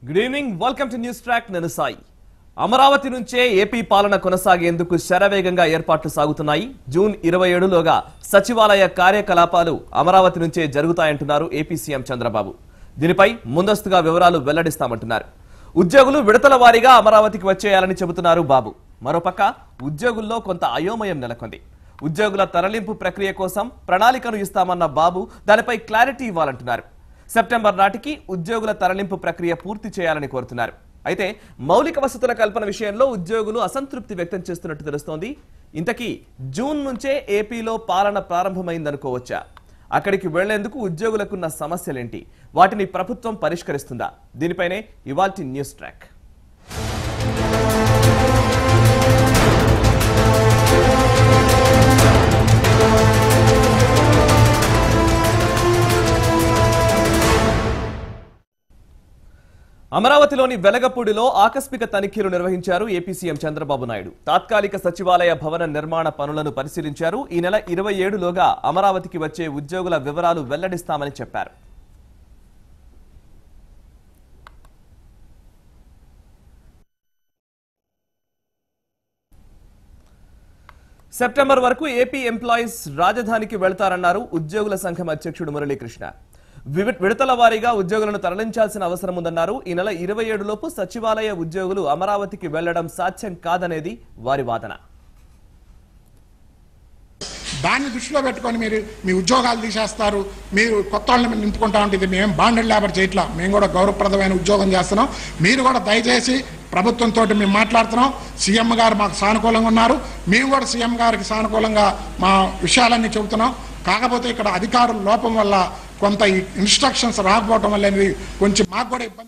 Good evening, welcome to News Track. నేను సాయి. అమరావతి నుంచే AP పాలన కొనసాగేందుకు శరవేగంగా ఏర్పాట్లు సాగుతున్నాయి. జూన్ 27లోగా సచివాలయ కార్యకలాపాలు అమరావతి నుంచే జరుగుతాయంటున్నారు ఏపీ సీఎం చంద్రబాబు. దీనిపై ముందస్తుగా వివరాలు వెల్లడిస్తామంటున్నారు. ఉద్యోగులు విడతల వారీగా అమరావతికి వచ్చేయాలని చెబుతున్నారు బాబు. మరోపక్క ఉద్యోగుల్లో కొంత అయోమయం నెలకొంది. ఉద్యోగుల తరలింపు ప్రక్రియ కోసం ప్రణాళికను ఇస్తామన్న బాబు దానిపై క్లారిటీ ఇవ్వాలంటున్నారు. సెప్టెంబర్ నాటికి ఉద్యోగుల తరలింపు ప్రక్రియ పూర్తి చేయాలని కోరుతున్నారు. అయితే మౌలిక వసతుల కల్పన విషయంలో ఉద్యోగులు అసంతృప్తి వ్యక్తం చేస్తున్నట్టు తెలుస్తోంది. ఇంతకీ జూన్ నుంచే ఏపీలో పాలన ప్రారంభమైందనుకోవచ్చా? అక్కడికి వెళ్లేందుకు ఉద్యోగులకున్న సమస్యలేంటి? వాటిని ప్రభుత్వం పరిష్కరిస్తుందా? దీనిపైనే ఇవాల్టి న్యూస్ ట్రాక్. అమరావతిలోని వెలగపూడిలో ఆకస్మిక తనిఖీలు నిర్వహించారు ఏపీ సీఎం చంద్రబాబు నాయుడు. తాత్కాలిక సచివాలయ భవన నిర్మాణ పనులను పరిశీలించారు. ఈ నెల 27లోగా అమరావతికి వచ్చే ఉద్యోగుల వివరాలు వెల్లడిస్తామని చెప్పారు. సెప్టెంబర్ వరకు ఏపీ ఎంప్లాయీస్ రాజధానికి వెళ్తారన్నారు ఉద్యోగుల సంఘం అధ్యక్షుడు మురళీకృష్ణ. విడతల వారీగా ఉద్యోగులను తరలించాల్సిన అవసరం ఉందన్నారు. ఈ నెల 27లోపు సచివాలయ ఉద్యోగులు అమరావతికి వెళ్లడం సాధ్యం కాదనేది వారి వాదన. దాన్ని దృష్టిలో పెట్టుకొని మీరు మీ ఉద్యోగాలు తీసేస్తారు, మీరు కొత్త వాళ్ళని నింపుకుంటా ఉంటుంది. మేము బాండెడ్ లేబర్ చేయట్లా, మేము కూడా గౌరవప్రదమైన ఉద్యోగం చేస్తున్నాం. మీరు కూడా దయచేసి ప్రభుత్వంతో మేము మాట్లాడుతున్నాం. సీఎం గారు మాకు సానుకూలంగా ఉన్నారు, మేము కూడా సీఎం గారికి సానుకూలంగా మా విషయాలన్నీ చెబుతున్నాం. కాకపోతే ఇక్కడ అధికారుల లోపం వల్ల కొంత ఇన్స్ట్రక్షన్స్ రాకపోవడం వల్ల కొంచెం మాకు కూడా ఇబ్బంది.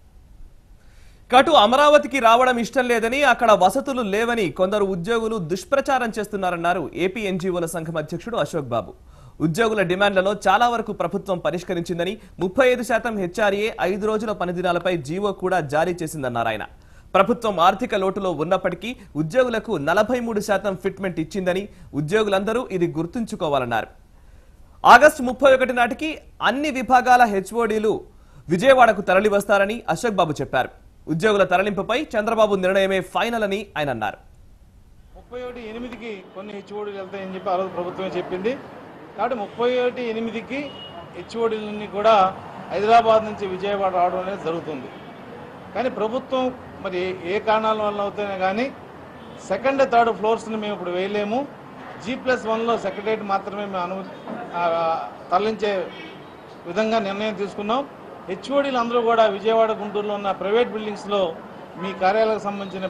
కటు అమరావతికి రావడం ఇష్టం లేదని, అక్కడ వసతులు లేవని కొందరు ఉద్యోగులు దుష్ప్రచారం చేస్తున్నారన్నారు ఏపీ ఎన్జీఓల సంఘం అధ్యక్షుడు అశోక్ బాబు. ఉద్యోగుల డిమాండ్లలో చాలా వరకు ప్రభుత్వం పరిష్కరించిందని, 35% హెచ్ఆర్ఏ 5 రోజుల పనిదినాలపై జీవో కూడా జారీ చేసిందన్నారు ఆయన. ప్రభుత్వం ఆర్థిక లోటులో ఉన్నప్పటికీ ఉద్యోగులకు 43% ఫిట్మెంట్ ఇచ్చిందని, ఉద్యోగులందరూ ఇది గుర్తుంచుకోవాలన్నారు. ఆగస్టు 31 నాటికి అన్ని విభాగాల హెచ్ఓడీలు విజయవాడకు తరలి వస్తారని అశోక్ బాబు చెప్పారు. ఉద్యోగుల తరలింపుపై చంద్రబాబు నిర్ణయమే ఫైనల్ అని ఆయన అన్నారు. 31/8కి కొన్ని హెచ్ఓడీలు వెళ్తాయని చెప్పి ఆ రోజు ప్రభుత్వమే చెప్పింది. కాబట్టి 31/8కి హెచ్ఓడీలన్నీ కూడా హైదరాబాద్ నుంచి విజయవాడ రావడం అనేది జరుగుతుంది. కానీ ప్రభుత్వం మరి ఏ కారణాల వల్ల అవుతాయో కానీ సెకండ్ థర్డ్ ఫ్లోర్స్ని మేము ఇప్పుడు వేయలేము. G+1లో సెక్రటరియట్ మాత్రమే మేము తరలించే విధంగా నిర్ణయం తీసుకున్నాం. హెచ్ఓడీలు అందరూ కూడా విజయవాడ, గుంటూరులో ఉన్న ప్రైవేట్ బిల్డింగ్స్లో మీ కార్యాలయాలకు సంబంధించిన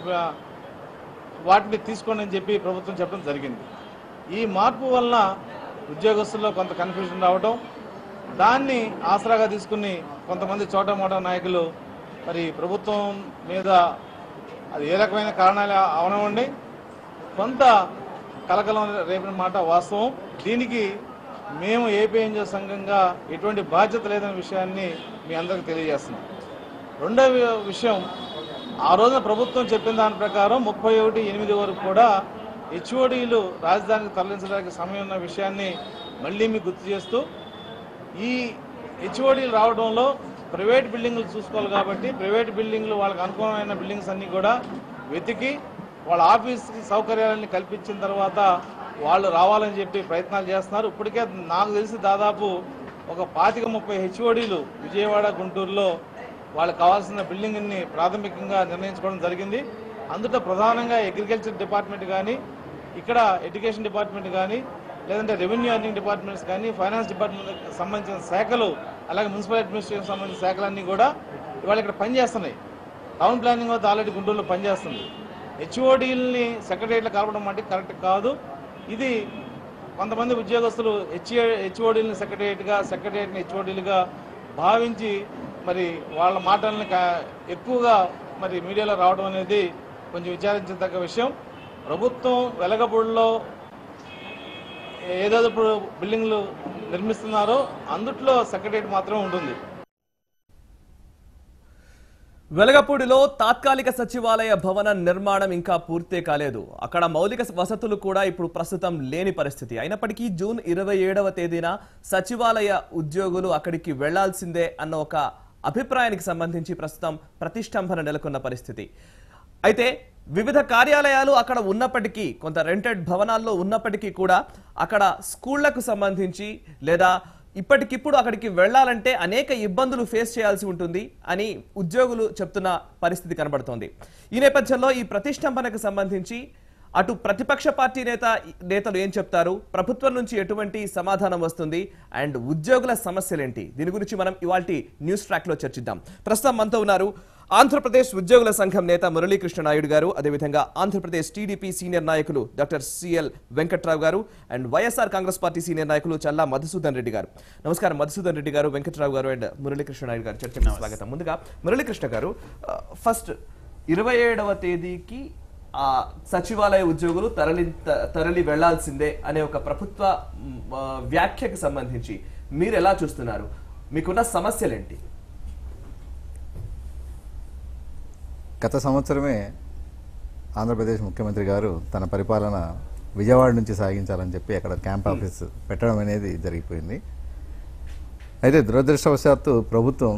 వాటిని తీసుకోండి అని చెప్పి ప్రభుత్వం చెప్పడం జరిగింది. ఈ మార్పు వల్ల ఉద్యోగస్తుల్లో కొంత కన్ఫ్యూజన్ రావడం, దాన్ని ఆసరాగా తీసుకుని కొంతమంది చోటమోటా నాయకులు మరి ప్రభుత్వం మీద అది ఏ రకమైన కారణాలు అవనివ్వండి కొంత కలకలం రేపిన మాట వాస్తవం. దీనికి మేము ఏపీ ఎన్జిఓ సంఘంగా ఎటువంటి బాధ్యత లేదనే విషయాన్ని మీ అందరికీ తెలియజేస్తున్నాం. రెండవ విషయం, ఆ రోజున ప్రభుత్వం చెప్పిన దాని ప్రకారం 31/8 వరకు కూడా హెచ్ఓడీలు రాజధానికి తరలించడానికి సమయం ఉన్న విషయాన్ని మళ్ళీ మీకు గుర్తు చేస్తూ, ఈ హెచ్ఓడీలు రావడంలో ప్రైవేట్ బిల్డింగ్లు చూసుకోవాలి కాబట్టి ప్రైవేట్ బిల్డింగ్లు వాళ్ళకి అనుకూలమైన బిల్డింగ్స్ అన్నీ కూడా వెతికి వాళ్ళ ఆఫీస్కి సౌకర్యాలన్నీ కల్పించిన తర్వాత వాళ్ళు రావాలని చెప్పి ప్రయత్నాలు చేస్తున్నారు. ఇప్పటికే నాకు తెలిసి దాదాపు ఒక 25-30 హెచ్ఓడీలు విజయవాడ, గుంటూరులో వాళ్ళకి కావాల్సిన బిల్డింగ్ని ప్రాథమికంగా నిర్ణయించుకోవడం జరిగింది. అందులో ప్రధానంగా అగ్రికల్చర్ డిపార్ట్మెంట్ కానీ, ఇక్కడ ఎడ్యుకేషన్ డిపార్ట్మెంట్ కానీ, లేదంటే రెవెన్యూ అర్నింగ్ డిపార్ట్మెంట్స్ కానీ, ఫైనాన్స్ డిపార్ట్మెంట్కి సంబంధించిన శాఖలు, అలాగే మున్సిపల్ అడ్మినిస్ట్రేషన్ సంబంధించిన శాఖలన్నీ కూడా ఇవాళ ఇక్కడ పనిచేస్తున్నాయి. టౌన్ ప్లానింగ్ వద్ద ఆల్రెడీ గుంటూరులో పనిచేస్తుంది. హెచ్ఓడీలని సెక్రటరీలో కలపడం అంటే కరెక్ట్ కాదు. ఇది కొంతమంది ఉద్యోగస్తులు హెచ్ఓడీలని సెక్రటరియట్ని హెచ్ఓడీలుగా భావించి మరి వాళ్ళ మాటల్ని ఎక్కువగా మరి మీడియాలో రావడం అనేది కొంచెం విచారించదగ్గ విషయం. ప్రభుత్వం వెలగపూడిలో ఏదైతే ఇప్పుడు బిల్డింగ్లు నిర్మిస్తున్నారో అందుట్లో సెక్రటరియట్ మాత్రం ఉంటుంది. వెలగపూడిలో తాత్కాలిక సచివాలయ భవన నిర్మాణం ఇంకా పూర్తే కాలేదు. అక్కడ మౌలిక వసతులు కూడా ఇప్పుడు ప్రస్తుతం లేని పరిస్థితి. అయినప్పటికీ జూన్ 27వ తేదీన సచివాలయ ఉద్యోగులు అక్కడికి వెళ్లాల్సిందే అన్న ఒక అభిప్రాయానికి సంబంధించి ప్రస్తుతం ప్రతిష్టంభన నెలకొన్న పరిస్థితి. అయితే వివిధ కార్యాలయాలు అక్కడ ఉన్నప్పటికీ, కొంత రెంటెడ్ భవనాల్లో ఉన్నప్పటికీ కూడా అక్కడ స్కూళ్లకు సంబంధించి లేదా ఇప్పటికిప్పుడు అక్కడికి వెళ్లాలంటే అనేక ఇబ్బందులు ఫేస్ చేయాల్సి ఉంటుంది అని ఉద్యోగులు చెప్తున్న పరిస్థితి కనబడుతోంది. ఈ నేపథ్యంలో ఈ ప్రతిష్టంభనకు సంబంధించి అటు ప్రతిపక్ష పార్టీ నేతలు ఏం చెప్తారు, ప్రభుత్వం నుంచి ఎటువంటి సమాధానం వస్తుంది, అండ్ ఉద్యోగుల సమస్యలేంటి, దీని గురించి మనం ఇవాల్టి న్యూస్ ట్రాక్ లో చర్చిద్దాం. ప్రస్తుతం మనతో ఉన్నారు ఆంధ్రప్రదేశ్ ఉద్యోగుల సంఘం నేత మురళీకృష్ణ నాయుడు గారు, అదేవిధంగా ఆంధ్రప్రదేశ్ టీడీపీ సీనియర్ నాయకులు డాక్టర్ సిఎల్ వెంకట్రావు గారు, and YSR Congress party senior నాయకులు చల్లా మధుసూదన్ రెడ్డి గారు. నమస్కారం మధుసూదన్ రెడ్డి గారు, వెంకట్రావు గారు అండ్ మురళీకృష్ణ నాయుడు గారు. చర్చకు స్వాగతం. ముందుగా మురళీకృష్ణ గారు, ఫస్ట్ 27వ తేదీకి సచివాలయ ఉద్యోగులు తరలి వెళ్లాల్సిందే అనే ఒక ప్రభుత్వ వ్యాఖ్యకు సంబంధించి మీరు ఎలా చూస్తున్నారు, మీకున్న సమస్యలేంటి? గత సంవత్సరమే ఆంధ్రప్రదేశ్ ముఖ్యమంత్రి గారు తన పరిపాలన విజయవాడ నుంచి సాగించాలని చెప్పి అక్కడ క్యాంప్ ఆఫీస్ పెట్టడం అనేది జరిగిపోయింది. అయితే దురదృష్టవశాత్తు ప్రభుత్వం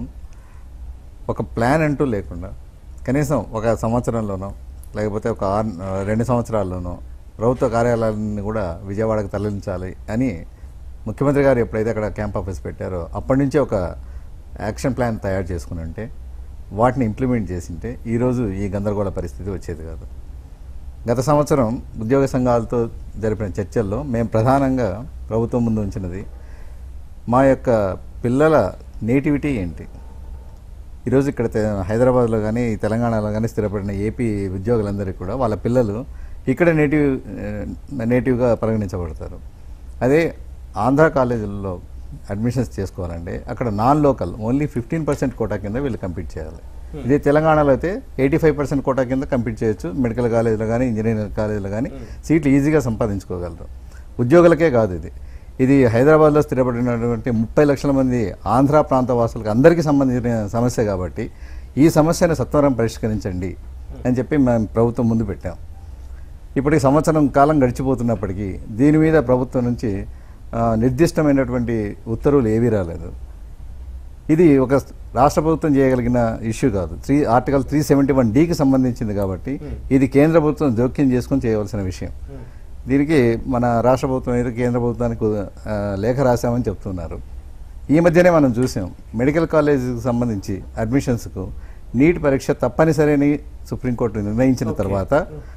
ఒక ప్లాన్ అంటూ లేకుండా కనీసం ఒక సంవత్సరంలోనో లేకపోతే ఒక 2 సంవత్సరాల్లోనో ప్రభుత్వ కార్యాలయాన్ని కూడా విజయవాడకు తరలించాలి అని ముఖ్యమంత్రి గారు ఎప్పుడైతే అక్కడ క్యాంప్ ఆఫీస్ పెట్టారో అప్పటి నుంచే ఒక యాక్షన్ ప్లాన్ తయారు చేసుకుని ఉంటే, వాటిని ఇంప్లిమెంట్ చేసింటే ఈరోజు ఈ గందరగోళ పరిస్థితి వచ్చేది కాదు. గత సంవత్సరం ఉద్యోగ సంఘాలతో జరిపిన చర్చల్లో మేము ప్రధానంగా ప్రభుత్వం ముందు ఉంచినది మా యొక్క పిల్లల నేటివిటీ ఏంటి. ఈరోజు ఇక్కడ హైదరాబాద్లో కానీ తెలంగాణలో కానీ స్థిరపడిన ఏపీ ఉద్యోగులందరికీ కూడా వాళ్ళ పిల్లలు ఇక్కడ నేటివ్గా పరిగణించబడతారు. అదే ఆంధ్ర కాలేజీల్లో అడ్మిషన్స్ చేసుకోవాలంటే అక్కడ నాన్ లోకల్ ఓన్లీ 15% కోటా కింద వీళ్ళు కంపీట్ చేయాలి. ఇదే తెలంగాణలో అయితే 85% కోటా కింద కంపీట్ చేయొచ్చు. మెడికల్ కాలేజీలో కానీ ఇంజనీరింగ్ కాలేజీలో కానీ సీట్లు ఈజీగా సంపాదించుకోగలరు. ఉద్యోగులకే కాదు, ఇది హైదరాబాద్లో స్థిరపడినటువంటి 30 లక్షల మంది ఆంధ్ర ప్రాంత వాసులకు అందరికీ సంబంధించిన సమస్య కాబట్టి ఈ సమస్యను సత్వరం పరిష్కరించండి అని చెప్పి మేము ప్రభుత్వం ముందు పెట్టాం. ఇప్పటికి సంవత్సరం కాలం గడిచిపోతున్నప్పటికీ దీని మీద ప్రభుత్వం నుంచి నిర్దిష్టమైనటువంటి ఉత్తర్వులు ఏవీ రాలేదు. ఇది ఒక రాష్ట్ర ప్రభుత్వం చేయగలిగిన ఇష్యూ కాదు. ఆర్టికల్ 371(d)కి సంబంధించింది కాబట్టి ఇది కేంద్ర ప్రభుత్వం జోక్యం చేసుకొని చేయవలసిన విషయం. దీనికి మన రాష్ట్ర ప్రభుత్వం అయితే కేంద్ర ప్రభుత్వానికి లేఖ రాశామని చెప్తున్నారు. ఈ మధ్యనే మనం చూసాం, మెడికల్ కాలేజీకి సంబంధించి అడ్మిషన్స్కు నీట్ పరీక్ష తప్పనిసరి అని సుప్రీంకోర్టు నిర్ణయించిన తర్వాత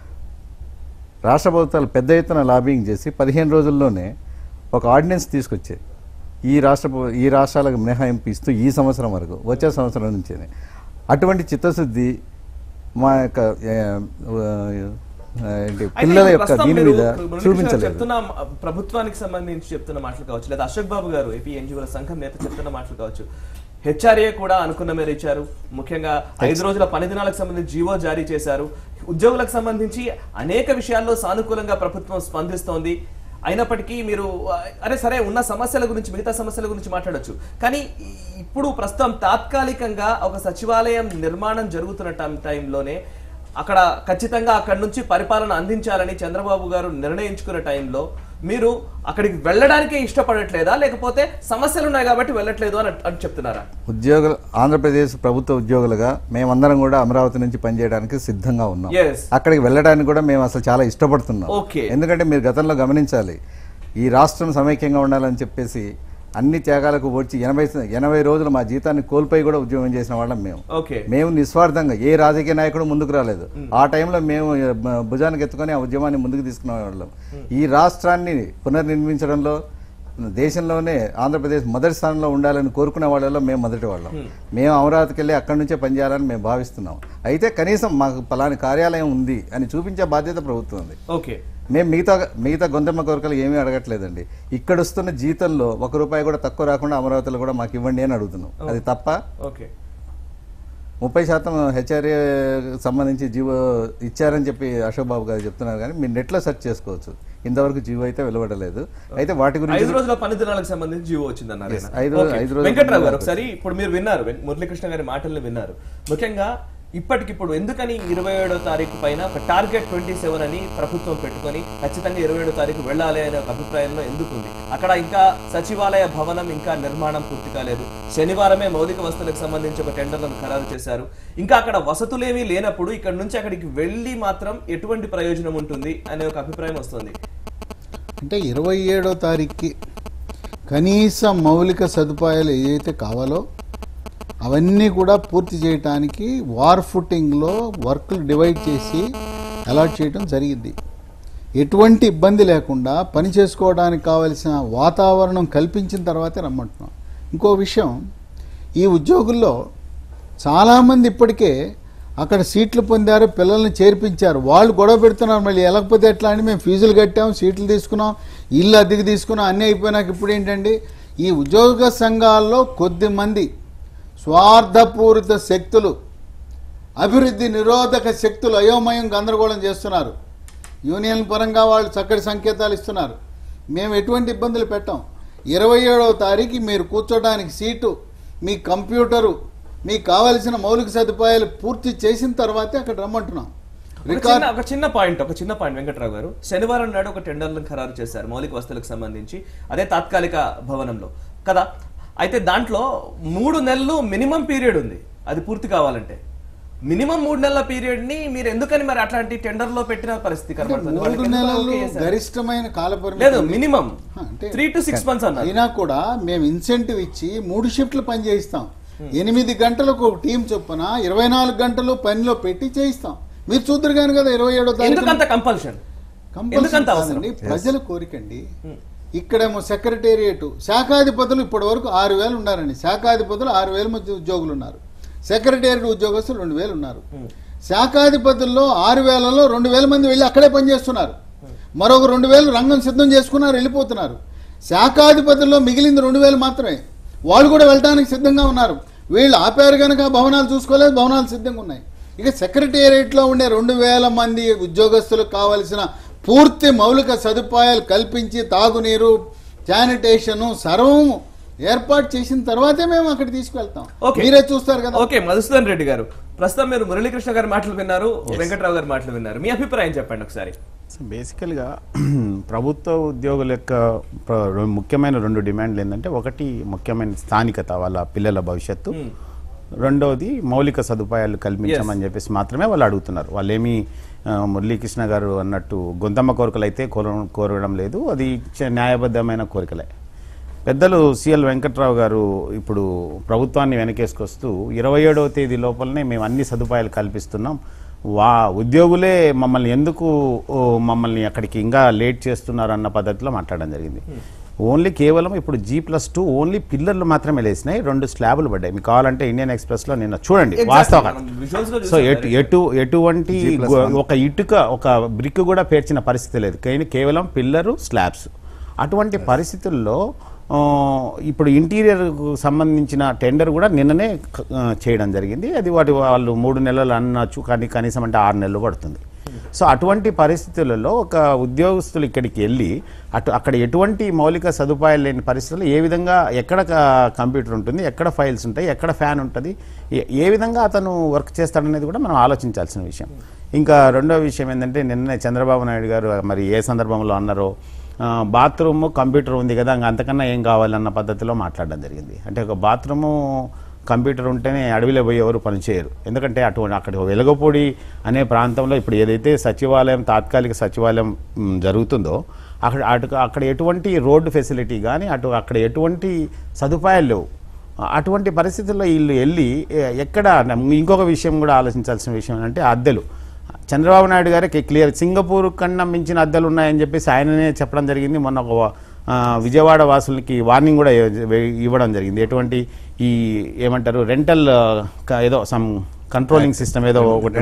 రాష్ట్ర ప్రభుత్వాలు పెద్ద ఎత్తున లాబింగ్ చేసి 15 రోజుల్లోనే ఒక ఆర్డినెన్స్ తీసుకొచ్చాయి. ఈ రాష్ట్రాలకు మినహాయింపు ఇస్తూ ఈ సంవత్సరం వరకు, వచ్చే సంవత్సరం నుంచి. అటువంటి చిత్తశుద్ధి మా యొక్క పిల్లల యొక్క దీని మీద చూపించలేదు. ప్రభుత్వానికి సంబంధించి చెప్తున్న మాటలు కావచ్చు, లేదా అశోక్ బాబు గారు ఏపీ ఎన్జిఓల సంఘం నేత చెప్తున్న మాటలు కావచ్చు, హెచ్ఆర్ఏ కూడా అనుకున్న మేర ఇచ్చారు. ముఖ్యంగా 5 రోజుల పని దినాలకు సంబంధించి జీవో జారీ చేశారు. ఉద్యోగులకు సంబంధించి అనేక విషయాల్లో సానుకూలంగా ప్రభుత్వం స్పందిస్తోంది. అయినప్పటికీ మీరు సరే ఉన్న సమస్యల గురించి, మిగతా సమస్యల గురించి మాట్లాడొచ్చు, కానీ ఇప్పుడు ప్రస్తుతం తాత్కాలికంగా ఒక సచివాలయం నిర్మాణం జరుగుతున్న టైంలోనే అక్కడ ఖచ్చితంగా అక్కడి నుంచి పరిపాలన అందించాలని చంద్రబాబు గారు నిర్ణయించుకున్న టైంలో మీరు అక్కడికి వెళ్ళడానికే ఇష్టపడట్లేదా, లేకపోతే సమస్యలు ఉన్నాయి కాబట్టి వెళ్ళట్లేదు అని చెప్తున్నారా? ఉద్యోగులు, ఆంధ్రప్రదేశ్ ప్రభుత్వ ఉద్యోగులుగా మేమందరం కూడా అమరావతి నుంచి పనిచేయడానికి సిద్ధంగా ఉన్నాం. అక్కడికి వెళ్ళడానికి కూడా మేము అసలు చాలా ఇష్టపడుతున్నాం. ఎందుకంటే మీరు గతంలో గమనించాలి, ఈ రాష్ట్రం సమైక్యంగా ఉండాలని చెప్పేసి అన్ని త్యాగాలకు వచ్చి 80 రోజులు మా జీతాన్ని కోల్పోయి కూడా ఉద్యోగం చేసిన వాళ్ళం మేము నిస్వార్థంగా. ఏ రాజకీయ నాయకుడు ముందుకు రాలేదు. ఆ టైంలో మేము భుజానికి ఎత్తుకొని ఆ ఉద్యమాన్ని ముందుకు తీసుకునే వాళ్ళం. ఈ రాష్ట్రాన్ని పునర్నిర్మించడంలో దేశంలోనే ఆంధ్రప్రదేశ్ మొదటి స్థానంలో ఉండాలని కోరుకునే వాళ్ళలో మేము మొదటి వాళ్ళం. మేము అమరావతికి వెళ్ళి అక్కడి నుంచే పనిచేయాలని మేము భావిస్తున్నాం. అయితే కనీసం మాకు పలాని కార్యాలయం ఉంది అని చూపించే బాధ్యత ప్రభుత్వం ఉంది. మేము మిగతా గొంతెమ్మ కోరికలు ఏమీ అడగట్లేదండి. ఇక్కడ వస్తున్న జీతంలో ₹1 కూడా తక్కువ రాకుండా అమరావతిలో కూడా మాకు ఇవ్వండి అని అడుగుతున్నాం. అది తప్ప? 30% హెచ్ఆర్ఏ సంబంధించి జీవో ఇచ్చారని చెప్పి అశోక్ బాబు గారు చెప్తున్నారు, కానీ మీరు నెట్లో సెర్చ్ చేసుకోవచ్చు. ఇంతవరకు జీవో అయితే వెలువడలేదు. అయితే వాటి గురించి 5 రోజుల పని దినాలకు సంబంధించి జీవో వచ్చిందన్నారు. వెంకట్రావు గారు, ఒకసారి ఇప్పుడు మీరు విన్నారు మురళీకృష్ణ గారి మాటల్ని విన్నారు. ముఖ్యంగా ఇప్పటికిప్పుడు ఎందుకని 27వ తారీఖు పైన ఒక టార్గెట్ 27 అని ప్రభుత్వం పెట్టుకొని ఖచ్చితంగా 27వ తారీఖు వెళ్ళాలి అనే ఒక అభిప్రాయంలో ఎందుకుంది? అక్కడ ఇంకా సచివాలయ భవనం ఇంకా నిర్మాణం పూర్తి కాలేదు. శనివారమే మౌలిక వసతులకు సంబంధించి ఒక టెండర్లను ఖరారు చేశారు. ఇంకా అక్కడ వసతులేమీ లేనప్పుడు ఇక్కడ నుంచి అక్కడికి వెళ్ళి మాత్రం ఎటువంటి ప్రయోజనం ఉంటుంది అనే ఒక అభిప్రాయం వస్తుంది. అంటే 27వ తారీఖుకి కనీస మౌలిక సదుపాయాలు ఏదైతే కావాలో అవన్నీ కూడా పూర్తి చేయడానికి వార్ ఫుటింగ్లో వర్క్లు డివైడ్ చేసి అలాట్ చేయడం జరిగింది. ఎటువంటి ఇబ్బంది లేకుండా పని చేసుకోవడానికి కావలసిన వాతావరణం కల్పించిన తర్వాతే రమ్మంటున్నాం. ఇంకో విషయం, ఈ ఉద్యోగుల్లో చాలామంది ఇప్పటికే అక్కడ సీట్లు పొందారు, పిల్లల్ని చేర్పించారు. వాళ్ళు గొడవ పెడుతున్నారు, మళ్ళీ వెళ్ళకపోతే ఎట్లా అని. మేము ఫీజులు కట్టాం, సీట్లు తీసుకున్నాం, ఇల్లు అద్దెకి తీసుకున్నాం, అన్నీ అయిపోయినాక ఇప్పుడు ఏంటండి, ఈ ఉద్యోగ సంఘాల్లో కొద్దిమంది స్వార్థపూరిత శక్తులు, అభివృద్ధి నిరోధక శక్తులు అయోమయం గందరగోళం చేస్తున్నారు. యూనియన్ పరంగా వాళ్ళు చక్కటి సంకేతాలు ఇస్తున్నారు. మేము ఎటువంటి ఇబ్బందులు పెట్టాం. 27వ తారీఖు మీరు కూర్చోడానికి సీటు, మీ కంప్యూటరు, మీకు కావలసిన మౌలిక సదుపాయాలు పూర్తి చేసిన తర్వాతే అక్కడ రమ్మంటున్నాం. ఒక చిన్న పాయింట్ వెంకట్రావు గారు, శనివారం నాడు ఒక టెండర్లను ఖరారు చేశారు మౌలిక వసతులకు సంబంధించి, అదే తాత్కాలిక భవనంలో కదా. అయితే దాంట్లో 3 నెలలు మినిమం పీరియడ్ ఉంది అది పూర్తి కావాలంటే. మినిమం 3 నెలల పీరియడ్ ని మీరు ఎందుకని మరి అట్లాంటి టెండర్ లో పెట్టిన పరిస్థితి కనబడుతుంది? 3 నెలలు గరిష్టమైన కాలపరిమితి లేదు, మినిమం 3 to 6 months అన్నారు. అయినా కూడా మేము ఇన్సెంటివ్ ఇచ్చి 3 షిఫ్ట్లు పని చేయిస్తాం. 8 గంటలకు ఒక టీం చొప్పున 24 గంటలు పనిలో పెట్టి చేయిస్తాం. మీరు చూద్దరు కానీ కదా 27వ తారీఖు కంపల్షన్ ప్రజల కోరికండి. ఇక్కడేమో సెక్రటేరియట్ శాఖాధిపతులు ఇప్పటి వరకు 6,000 ఉన్నారండి. శాఖాధిపతులు 6,000 మంది ఉద్యోగులు ఉన్నారు. సెక్రటేరియట్ ఉద్యోగస్తులు 2,000 ఉన్నారు. శాఖాధిపతుల్లో 6,000లో 2,000 మంది వెళ్ళి అక్కడే పనిచేస్తున్నారు. మరొక 2,000 రంగం సిద్ధం చేసుకున్నారు, వెళ్ళిపోతున్నారు. శాఖాధిపతుల్లో మిగిలింది 2,000 మాత్రమే. వాళ్ళు కూడా వెళ్ళడానికి సిద్ధంగా ఉన్నారు. వీళ్ళు ఆపారు కనుక భవనాలు చూసుకోలేదు, భవనాలు సిద్ధంగా ఉన్నాయి. ఇక సెక్రటేరియట్లో ఉండే 2,000 మంది ఉద్యోగస్తులకు కావలసిన పూర్తి మౌలిక సదుపాయాలు కల్పించి తాగునీరు, శానిటేషన్ సర్వం ఏర్పాటు చేసిన తర్వాతే మేము అక్కడ తీసుకెళ్తాం. మీరే చూస్తారు కదా. ఓకే, మధుసూదన్ రెడ్డి గారు, ప్రస్తుతం మీరు మురళీకృష్ణ గారి మాటలు విన్నారు, వెంకట్రావు గారి మాటలు విన్నారు. మీ అభిప్రాయం చెప్పండి ఒకసారి. బేసికల్గా ప్రభుత్వ ఉద్యోగుల యొక్క ముఖ్యమైన 2 డిమాండ్లు ఏంటంటే, ఒకటి ముఖ్యమైన స్థానికత, వాళ్ళ పిల్లల భవిష్యత్తు. రెండవది మౌలిక సదుపాయాలు కల్పించమని చెప్పేసి మాత్రమే వాళ్ళు అడుగుతున్నారు. వాళ్ళేమీ మురళీకృష్ణ గారు అన్నట్టు గొంతమ్మ కోరికలు అయితే కోరడం లేదు, అది న్యాయబద్ధమైన కోరికలే. పెద్దలు సిఎల్ వెంకట్రావు గారు ఇప్పుడు ప్రభుత్వాన్ని వెనకేసుకొస్తూ 27వ తేదీ లోపలనే మేము అన్ని సదుపాయాలు కల్పిస్తున్నాం, ఉద్యోగులే మమ్మల్ని అక్కడికి ఇంకా లేట్ చేస్తున్నారు అన్న పద్ధతిలో మాట్లాడడం జరిగింది. ఓన్లీ కేవలం ఇప్పుడు G+2 ఓన్లీ పిల్లర్లు మాత్రమే లేసినాయి, 2 స్లాబులు పడ్డాయి. మీకు కావాలంటే ఇండియన్ ఎక్స్ప్రెస్ లో నిన్న చూడండి వాస్తవంగా. సో ఎటువంటి ఒక ఇటుక, ఒక బ్రిక్ కూడా పేర్చిన పరిస్థితి లేదు, కేవలం పిల్లరు, స్లాబ్స్. అటువంటి పరిస్థితుల్లో ఇప్పుడు ఇంటీరియర్ సంబంధించిన టెండర్ కూడా నిన్ననే చేయడం జరిగింది. అది వాళ్ళు 3 నెలలు అనొచ్చు, కానీ కనీసం అంటే 6 నెలలు పడుతుంది. సో అటువంటి పరిస్థితులలో ఒక ఉద్యోగస్తులు ఇక్కడికి వెళ్ళి అక్కడ ఎటువంటి మౌలిక సదుపాయాలు లేని పరిస్థితుల్లో ఏ విధంగా, ఎక్కడ కంప్యూటర్ ఉంటుంది, ఎక్కడ ఫైల్స్ ఉంటాయి, ఎక్కడ ఫ్యాన్ ఉంటుంది, ఏ విధంగా అతను వర్క్ చేస్తాడనేది కూడా మనం ఆలోచించాల్సిన విషయం. ఇంకా రెండో విషయం ఏంటంటే, నిన్నే చంద్రబాబు నాయుడు గారు మరి ఏ సందర్భంలో అన్నారో, బాత్రూము కంప్యూటర్ ఉంది కదా, అంతకన్నా ఏం కావాలన్న పద్ధతిలో మాట్లాడడం జరిగింది. అంటే ఒక బాత్రూము కంప్యూటర్ ఉంటేనే అడవిలో పోయి ఎవరు పనిచేయరు. ఎందుకంటే అక్కడ వెలగపూడి అనే ప్రాంతంలో ఇప్పుడు ఏదైతే సచివాలయం, తాత్కాలిక సచివాలయం జరుగుతుందో అక్కడ ఎటువంటి రోడ్డు ఫెసిలిటీ కానీ అక్కడ ఎటువంటి సదుపాయాలు లేవు. అటువంటి పరిస్థితుల్లో వీళ్ళు వెళ్ళి ఎక్కడ, ఇంకొక విషయం కూడా ఆలోచించాల్సిన విషయం ఏంటంటే అద్దెలు. చంద్రబాబు నాయుడు గారికి క్లియర్ సింగపూర్ కన్నా మించిన అద్దెలు ఉన్నాయని చెప్పేసి ఆయననే చెప్పడం జరిగింది. మొన్న ఒక విజయవాడ వాసులకి వార్నింగ్ కూడా ఇవ్వడం జరిగింది. ఎటువంటి ఈ ఏమంటారు రెంటల్ ఏదో సమ్ కంట్రోలింగ్ సిస్టమ్ ఏదో ఒకటి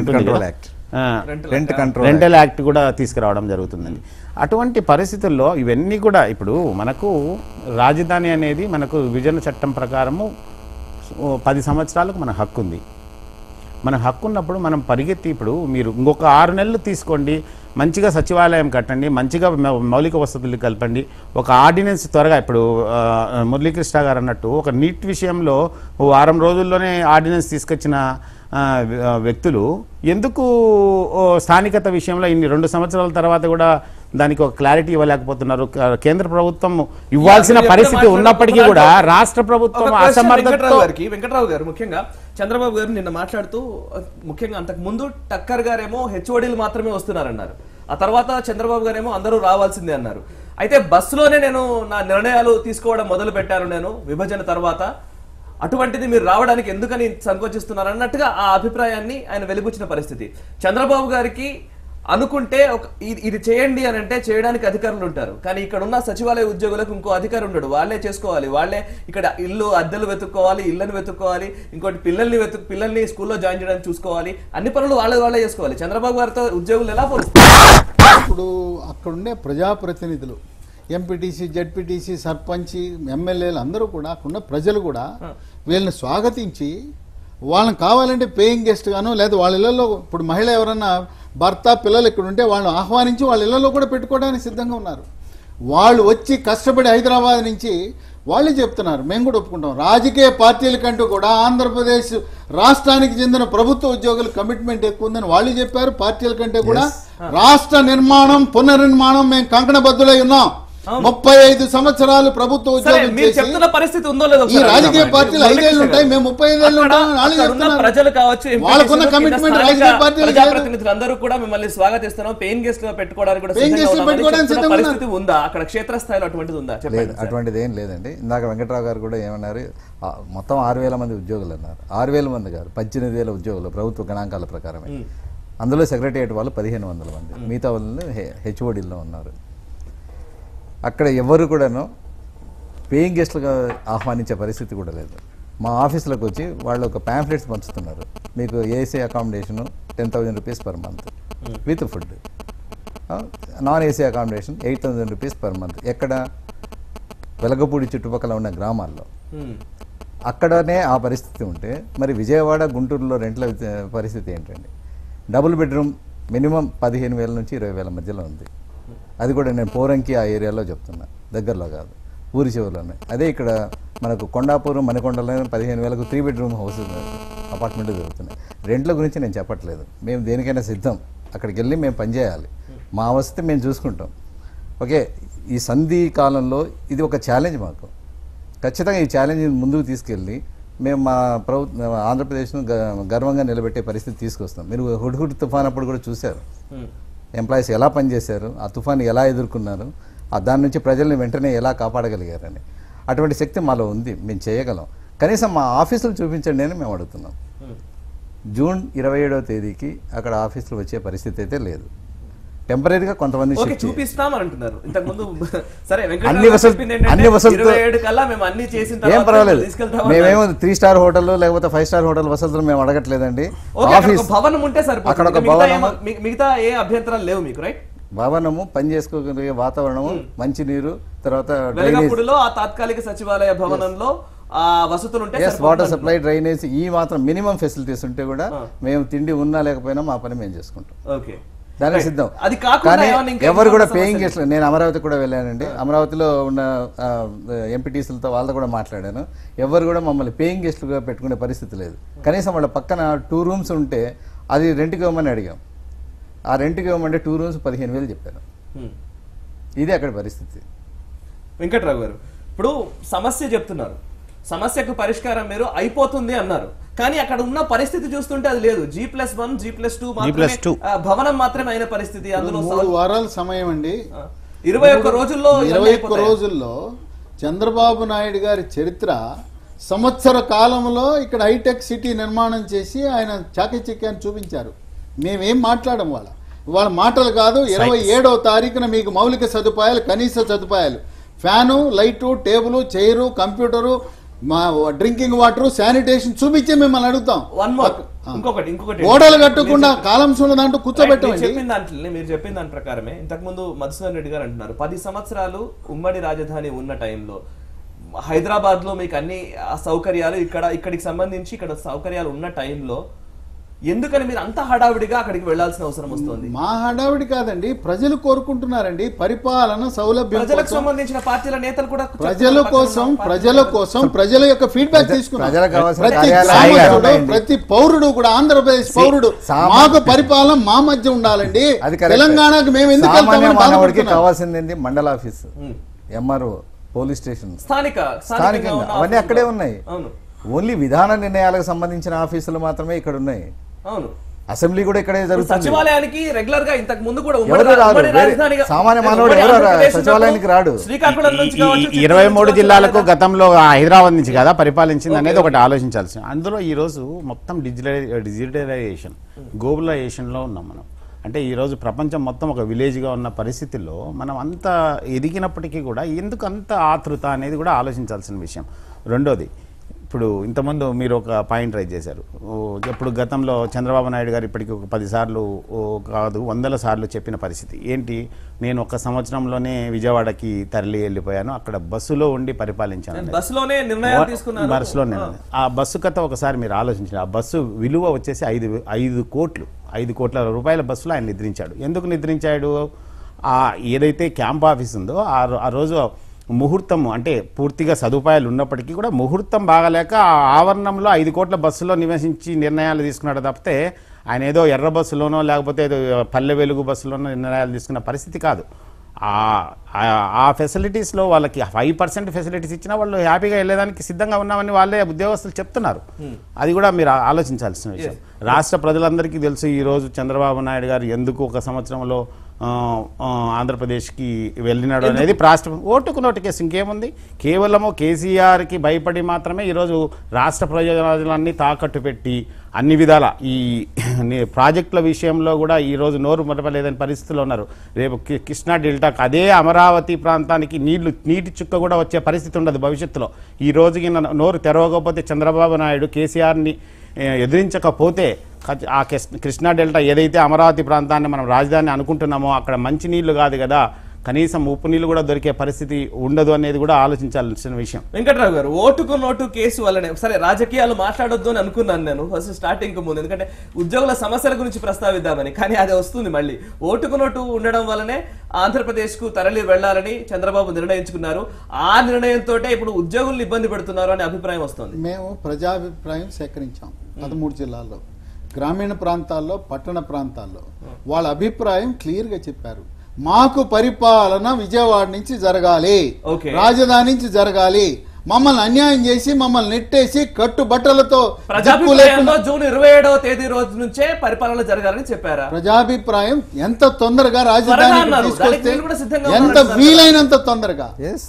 రెంటల్ యాక్ట్ కూడా తీసుకురావడం జరుగుతుందండి. అటువంటి పరిస్థితుల్లో ఇవన్నీ కూడా ఇప్పుడు మనకు రాజధాని అనేది మనకు విభజన చట్టం ప్రకారము 10 సంవత్సరాలకు మన హక్కు ఉంది. మన హక్కు ఉన్నప్పుడు మనం పరిగెత్తి ఇప్పుడు మీరు ఇంకొక 6 నెలలు తీసుకోండి, మంచిగా సచివాలయం కట్టండి, మంచిగా మౌలిక వసతులు కలపండి. ఒక ఆర్డినెన్స్ త్వరగా ఇప్పుడు మురళీకృష్ణ గారు అన్నట్టు ఒక నీట్ విషయంలో వారం రోజుల్లోనే ఆర్డినెన్స్ తీసుకొచ్చిన వ్యక్తులు ఎందుకు స్థానికత విషయంలో ఇన్ని 2 సంవత్సరాల తర్వాత కూడా దానికి ఒక క్లారిటీ ఇవ్వలేకపోతున్నారు? కేంద్ర ప్రభుత్వం ఇవ్వాల్సిన పరిస్థితి ఉన్నప్పటికీ కూడా రాష్ట్ర ప్రభుత్వం అసమర్థతతో. వెంకట్రావు గారు ముఖ్యంగా చంద్రబాబు గారు నిన్న మాట్లాడుతూ ముఖ్యంగా అంతకు ముందు టక్కర్ గారేమో హెచ్ఓడీలు మాత్రమే వస్తున్నారన్నారు, ఆ తర్వాత చంద్రబాబు గారేమో అందరూ రావాల్సిందే అన్నారు. అయితే బస్సులోనే నేను నా నిర్ణయాలు తీసుకోవడం మొదలు పెట్టాను నేను విభజన తర్వాత, అటువంటిది మీరు రావడానికి ఎందుకని సంకోచిస్తున్నారు అన్నట్టుగా ఆ అభిప్రాయాన్ని ఆయన వెలిబుచ్చిన పరిస్థితి. చంద్రబాబు గారికి అనుకుంటే ఇది చేయండి అని అంటే చేయడానికి అధికారులు ఉంటారు, కానీ ఇక్కడ ఉన్న సచివాలయ ఉద్యోగులకు ఇంకో అధికారి ఉండడు. వాళ్ళే చేసుకోవాలి, వాళ్ళే ఇక్కడ ఇల్లు అద్దెలు వెతుక్కోవాలి, ఇళ్లను వెతుక్కోవాలి, ఇంకోటి పిల్లల్ని స్కూల్లో జాయిన్ చేయడానికి చూసుకోవాలి, అన్ని పనులు వాళ్ళే చేసుకోవాలి. చంద్రబాబు గారితో ఉద్యోగులు ఎలా పోలుస్తారు? ఇప్పుడు అక్కడుండే ప్రజాప్రతినిధులు, ఎంపీటీసీ, జడ్పీటీసీ, సర్పంచ్, ఎమ్మెల్యేలు అందరూ కూడా అక్కడున్న ప్రజలు కూడా వీళ్ళని స్వాగతించి వాళ్ళని కావాలంటే పేయింగ్ గెస్ట్ గాను లేదా వాళ్ళ ఇళ్లలో ఇప్పుడు మహిళ ఎవరన్నా భర్త పిల్లలు ఇక్కడ ఉంటే వాళ్ళని ఆహ్వానించి వాళ్ళ ఇళ్లలో కూడా పెట్టుకోవడానికి సిద్ధంగా ఉన్నారు. వాళ్ళు వచ్చి కష్టపడి హైదరాబాద్ నుంచి వాళ్ళే చెప్తున్నారు, మేము కూడా ఒప్పుకుంటాం. రాజకీయ పార్టీల కంటూ కూడా ఆంధ్రప్రదేశ్ రాష్ట్రానికి చెందిన ప్రభుత్వ ఉద్యోగుల కమిట్మెంట్ ఎక్కువ ఉందని వాళ్ళు చెప్పారు. పార్టీల కంటే కూడా రాష్ట్ర నిర్మాణం పునర్నిర్మాణం మేము కంకణబద్దులై ఉన్నాం. 35 సంవత్సరాలు ప్రభుత్వ ఉద్యోగం చెప్తున్న పరిస్థితి ఉందో లేదో ఈ రాజకీయ పార్టీలు 5 ఏళ్ళు ఉంటాయి, మేము 35 ఏళ్ళు ఉంటాం. ప్రజలు కావచ్చు, వాళ్ళకున్న కమిట్మెంట్ రాజకీయ పార్టీలు ప్రజాప్రతినిధులు అందరూ కూడా మిమ్మల్ని స్వాగతిస్తున్నాం, పెయిన్ గెస్ట్ లో పెట్టుకోవడానికి కూడా పరిస్థితి ఉందా? అక్కడ క్షేత్రస్థాయిలో అటువంటిది ఉందా? లేదు, అటువంటిది ఏం లేదండి. ఇందాక వెంకట్రావు గారు కూడా ఏమన్నారు, మొత్తం 6,000 మంది ఉద్యోగులు అన్నారు. 6,000 మంది కాదు, 18,000 ఉద్యోగులు ప్రభుత్వ గణాంకాల ప్రకారమే. అందులో సెక్రటేరియట్ వాళ్ళు 1,500 మంది, మిగతా వాళ్ళు హెచ్ఓడీల్లో ఉన్నారు. అక్కడ ఎవరు కూడాను పేయింగ్ గెస్ట్లుగా ఆహ్వానించే పరిస్థితి కూడా లేదు. మా ఆఫీసులకు వచ్చి వాళ్ళు ఒక ప్యాంఫ్లెట్స్ పంచుతున్నారు, మీకు AC accommodation 10,000 rupees per month with food, non AC accommodation 8,000 rupees per month. ఎక్కడ? వెలగపూడి చుట్టుపక్కల ఉన్న గ్రామాల్లో. అక్కడనే ఆ పరిస్థితి ఉంటే మరి విజయవాడ, గుంటూరులో రెంట్ల పరిస్థితి ఏంటండి? డబుల్ బెడ్రూమ్ మినిమం 15,000 నుంచి 20,000 మధ్యలో ఉంది. అది కూడా నేను పోరంకి ఆ ఏరియాలో చెప్తున్నా, దగ్గరలో కాదు, ఊరి చివరిలోనే. అదే ఇక్కడ మనకు కొండాపూర్, మణికొండలో 15,000కు 3 బెడ్రూమ్ హౌస్ అపార్ట్మెంట్లు దొరుకుతున్నాయి. రెంట్ల గురించి నేను చెప్పట్లేదు, మేము దేనికైనా సిద్ధం. అక్కడికి వెళ్ళి మేము పనిచేయాలి, మా వసతి మేము చూసుకుంటాం. ఓకే, ఈ సంధి కాలంలో ఇది ఒక ఛాలెంజ్ మాకు. ఖచ్చితంగా ఈ ఛాలెంజ్ ముందుకు తీసుకెళ్ళి మేము మా ఆంధ్రప్రదేశ్ను గర్వంగా నిలబెట్టే పరిస్థితి తీసుకొస్తాం. మీరు హుడ్హుడ్ తుఫాన్ అప్పుడు కూడా చూశారు, ఎంప్లాయీస్ ఎలా పనిచేశారు, ఆ తుఫాను ఎలా ఎదుర్కొన్నారు, దాని నుంచి ప్రజల్ని వెంటనే ఎలా కాపాడగలిగారని. అటువంటి శక్తి మాలో ఉంది, మేము చేయగలం. కనీసం మా ఆఫీసులు చూపించండి అని మేము అడుగుతున్నాం. జూన్ 27వ తేదీకి అక్కడ ఆఫీసులు వచ్చే పరిస్థితి అయితే లేదు. టెంపరీగా కొంతమంది చూపిస్తామంటున్నారు. ఇంతకుముందు సరే ఏం పర్వాలేదు, మేమేమో 3 స్టార్ హోటల్ లేకపోతే 5 స్టార్ హోటల్ వసతులు మేము అడగట్లేదండి. భవనం ఉంటే అక్కడ ఒక భవనం, మిగతా ఏ అభ్యంతరాలు లేవు మీకు, రైట్? భవనము, పని చేసుకోగలిగే వాతావరణము, మంచి నీరు, తర్వాత వెలగపూడిలో ఆ తాత్కాలిక సచివాలయ భవనంలో వసతులు ఉంటాయి, వాటర్ సప్లై, డ్రైనేజ్, ఈ మాత్రం మినిమం ఫెసిలిటీస్ ఉంటే కూడా మేము తిండి ఉన్నా లేకపోయినా మా పని మేము చేసుకుంటాం. ఓకే, దానికి సిద్ధం. కానీ ఎవరు కూడా పేయింగ్ గెస్ట్లు, నేను అమరావతి కూడా వెళ్ళానండి, అమరావతిలో ఉన్న ఎంపీటీసీలతో వాళ్ళతో కూడా మాట్లాడాను. ఎవరు కూడా మమ్మల్ని పేయింగ్ గెస్ట్లుగా పెట్టుకునే పరిస్థితి లేదు. కనీసం వాళ్ళ పక్కన 2 రూమ్స్ ఉంటే అది రెంట్కి ఇవ్వమని అడిగాం. ఆ రెంట్కి ఇవ్వమంటే 2 రూమ్స్ 15,000 చెప్పారు. ఇది అక్కడ పరిస్థితి. వెంకట్రావు గారు, ఇప్పుడు సమస్య చెప్తున్నారు, సమస్యకు పరిష్కారం మీరు అయిపోతుంది అన్నారు, కానీ అక్కడ ఉన్న పరిస్థితి చూస్తుంటే అది లేదు. G+1, G+2 భవనం మాత్రమే అయిన పరిస్థితి. అందులో 3 వారాల సమయం అండి. 21 రోజుల్లో చంద్రబాబు నాయుడు గారి చరిత్ర సంవత్సర కాలంలో ఇక్కడ హైటెక్ సిటీ నిర్మాణం చేసి ఆయన చాకచక్యాన్ని చూపించారు. మేమేం మాట్లాడడం వాళ్ళ మాటలు కాదు. 27వ తారీఖున మీకు మౌలిక సదుపాయాలు, కనీస సదుపాయాలు, fan, light, table, chair, computer, drinking water, sanitation చూపించి మిమ్మల్ని అడుగుతాం. ఇంకొకటి ఓడలు కట్టకుండా కాలం దాంట్లో కూర్చోబెట్టండి. మీరు చెప్పిన దాని ప్రకారమే ఇంతకుముందు మధుసూదన్ రెడ్డి గారు అంటున్నారు, 10 సంవత్సరాలు ఉమ్మడి రాజధాని ఉన్న టైంలో హైదరాబాద్ లో మీకు అన్ని సౌకర్యాలు ఇక్కడికి సంబంధించి ఇక్కడ సౌకర్యాలు ఉన్న టైంలో ఎందుకని మీరు అంత హడావిడిగా అక్కడికి వెళ్లాల్సిన అవసరం వస్తుంది? మా హడావిడి కాదండి, ప్రజలు కోరుకుంటున్నారండి పరిపాలన సౌలభ్యం ప్రజలకు కోసం. సంబంధించిన పార్టీల నేతలు కూడా ప్రజల కోసం ప్రజల యొక్క ఫీడ్బ్యాక్ తీసుకున్నారు. ప్రజలకు కావాల్సిన ప్రతి కార్యాలయాలు గ్రామస్తుడు, ఉన్నాయండి. ప్రతి పౌరుడు కూడా ఆంధ్రప్రదేశ్ పౌరుడు మాకు పరిపాలన మా మధ్య ఉండాలండి. అది కరెక్ట్. తెలంగాణకు మేము ఎందుకు సామాన్య వెళ్తామని మానవుడికి బాధపడుతున్నాం. కావాల్సింది మండల ఆఫీస్, ఎంఆర్ఓ, పోలీస్ స్టేషన్, స్థానికంగా అవన్నీ అక్కడే ఉన్నాయి. ఓన్లీ విధాన నిర్ణయాలకు సంబంధించిన ఆఫీసులు మాత్రమే ఇక్కడ ఉన్నాయి. అవును, అసెంబ్లీ కూడా ఇక్కడే జరుగుతుంది. సచివాలయానికి రెగ్యులర్ గా ఇంతకు ముందు కూడా ఎవరు రారు, సామాన్య మానవుడు ఎవరు సచివాలయానికి రాడు. శ్రీకాకుళం నుంచి కావచ్చు, 23 జిల్లాలకు గతంలో హైదరాబాద్ నుంచి కదా పరిపాలించింది అనేది ఒకటి ఆలోచించాల్సింది. అందులో ఈ రోజు మొత్తం డిజిటలైజేషన్, గ్లోబలైజేషన్ లో ఉన్నాం మనం. అంటే ఈరోజు ప్రపంచం మొత్తం ఒక విలేజ్గా ఉన్న పరిస్థితుల్లో మనం అంత ఎదిగినప్పటికీ కూడా ఎందుకు అంత ఆతృత అనేది కూడా ఆలోచించాల్సిన విషయం. రెండోది, ఇప్పుడు ఇంతకుముందు మీరు ఒక పాయింట్ రైజ్ చేశారు. ఇప్పుడు గతంలో చంద్రబాబు నాయుడు గారు ఇప్పటికి ఒక 10 సార్లు కాదు 100 సార్లు చెప్పిన పరిస్థితి ఏంటి, నేను ఒక సంవత్సరంలోనే విజయవాడకి తరలి వెళ్ళిపోయాను, అక్కడ బస్సులో ఉండి పరిపాలించాను. బస్సులోనే నిర్ణయాలు తీసుకున్నారు. బస్సులోనే ఆ బస్సు కథ ఒకసారి మీరు ఆలోచించారు. ఆ బస్సు విలువ వచ్చేసి 5 కోట్ల రూపాయల బస్సులో ఆయన నిద్రించాడు. ఎందుకు నిద్రించాడు? ఏదైతే క్యాంప్ ఆఫీస్ ఉందో ఆ రోజు ముహూర్తం అంటే పూర్తిగా సదుపాయాలు ఉన్నప్పటికీ కూడా ముహూర్తం బాగలేక ఆ ఆవరణంలో 5 కోట్ల బస్సులో నివసించి నిర్ణయాలు తీసుకున్నాడు తప్పితే ఆయన ఏదో ఎర్ర బస్సులోనో లేకపోతే ఏదో పల్లె వెలుగు బస్సులోనో నిర్ణయాలు తీసుకున్న పరిస్థితి కాదు. ఆ ఫెసిలిటీస్లో వాళ్ళకి 5% ఫెసిలిటీస్ ఇచ్చినా వాళ్ళు హ్యాపీగా వెళ్ళేదానికి సిద్ధంగా ఉన్నామని వాళ్ళే ఉద్యోగస్తులు చెప్తున్నారు. అది కూడా మీరు ఆలోచించాల్సిన విషయం. రాష్ట్ర ప్రజలందరికీ తెలుసు ఈరోజు చంద్రబాబు నాయుడు గారు ఎందుకు ఒక సంవత్సరంలో ఆంధ్రప్రదేశ్కి వెళ్ళినాడు అనేది రాష్ట్ర ఓటుకు నోటు కేసు. ఇంకేముంది, కేవలము కేసీఆర్కి భయపడి మాత్రమే ఈరోజు రాష్ట్ర ప్రయోజనాలన్నీ తాకట్టు పెట్టి అన్ని విధాల ఈ ప్రాజెక్టుల విషయంలో కూడా ఈరోజు నోరు మొదపలేదని పరిస్థితుల్లో ఉన్నారు. రేపు కృష్ణా డెల్టాకు అదే అమరావతి ప్రాంతానికి నీటి చుక్క కూడా వచ్చే పరిస్థితి ఉండదు భవిష్యత్తులో. ఈ రోజుకి నోరు తెరవకపోతే చంద్రబాబు నాయుడు కేసీఆర్ని ఎదిరించకపోతే ఆ కృష్ణా డెల్టా ఏదైతే అమరావతి ప్రాంతాన్ని మనం రాజధాని అనుకుంటున్నామో అక్కడ మంచి నీళ్లు కాదు కదా, కనీసం ఉప్పు నీళ్లు కూడా దొరికే పరిస్థితి ఉండదు అనేది కూడా ఆలోచించాల్సిన విషయం. వెంకట్రావు గారు, ఓటుకు నోటు కేసు వల్లనే సరే రాజకీయాలు మాట్లాడొద్దు అని అనుకున్నాను నేను ఫస్ట్ స్టార్టింగ్ ముందు, ఎందుకంటే ఉద్యోగుల సమస్యల గురించి ప్రస్తావిద్దామని, కానీ అది వస్తుంది మళ్ళీ. ఓటుకు నోటు ఉండడం వల్లనే ఆంధ్రప్రదేశ్ కు తరలి వెళ్లాలని చంద్రబాబు నిర్ణయించుకున్నారు. ఆ నిర్ణయంతో ఇప్పుడు ఉద్యోగులను ఇబ్బంది పెడుతున్నారు అనే అభిప్రాయం వస్తుంది. మేము ప్రజాభిప్రాయం సేకరించాం 13 జిల్లాల్లో, గ్రామీణ ప్రాంతాల్లో, పట్టణ ప్రాంతాల్లో. వాళ్ళ అభిప్రాయం క్లియర్ గా చెప్పారు. మాకు పరిపాలన విజయవాడ నుంచి జరగాలి, రాజధాని నుంచి జరగాలి, మమ్మల్ని అన్యాయం చేసి మమ్మల్ని నెట్టేసి కట్టుబట్టలతో జూన్ 27వ తేదీ రోజు నుంచే పరిపాలన జరగాలని చెప్పారా? ప్రజాభిప్రాయం ఎంత తొందరగా రాజధాని తీసుకొస్తే ఎంత వీలైనంత తొందరగా.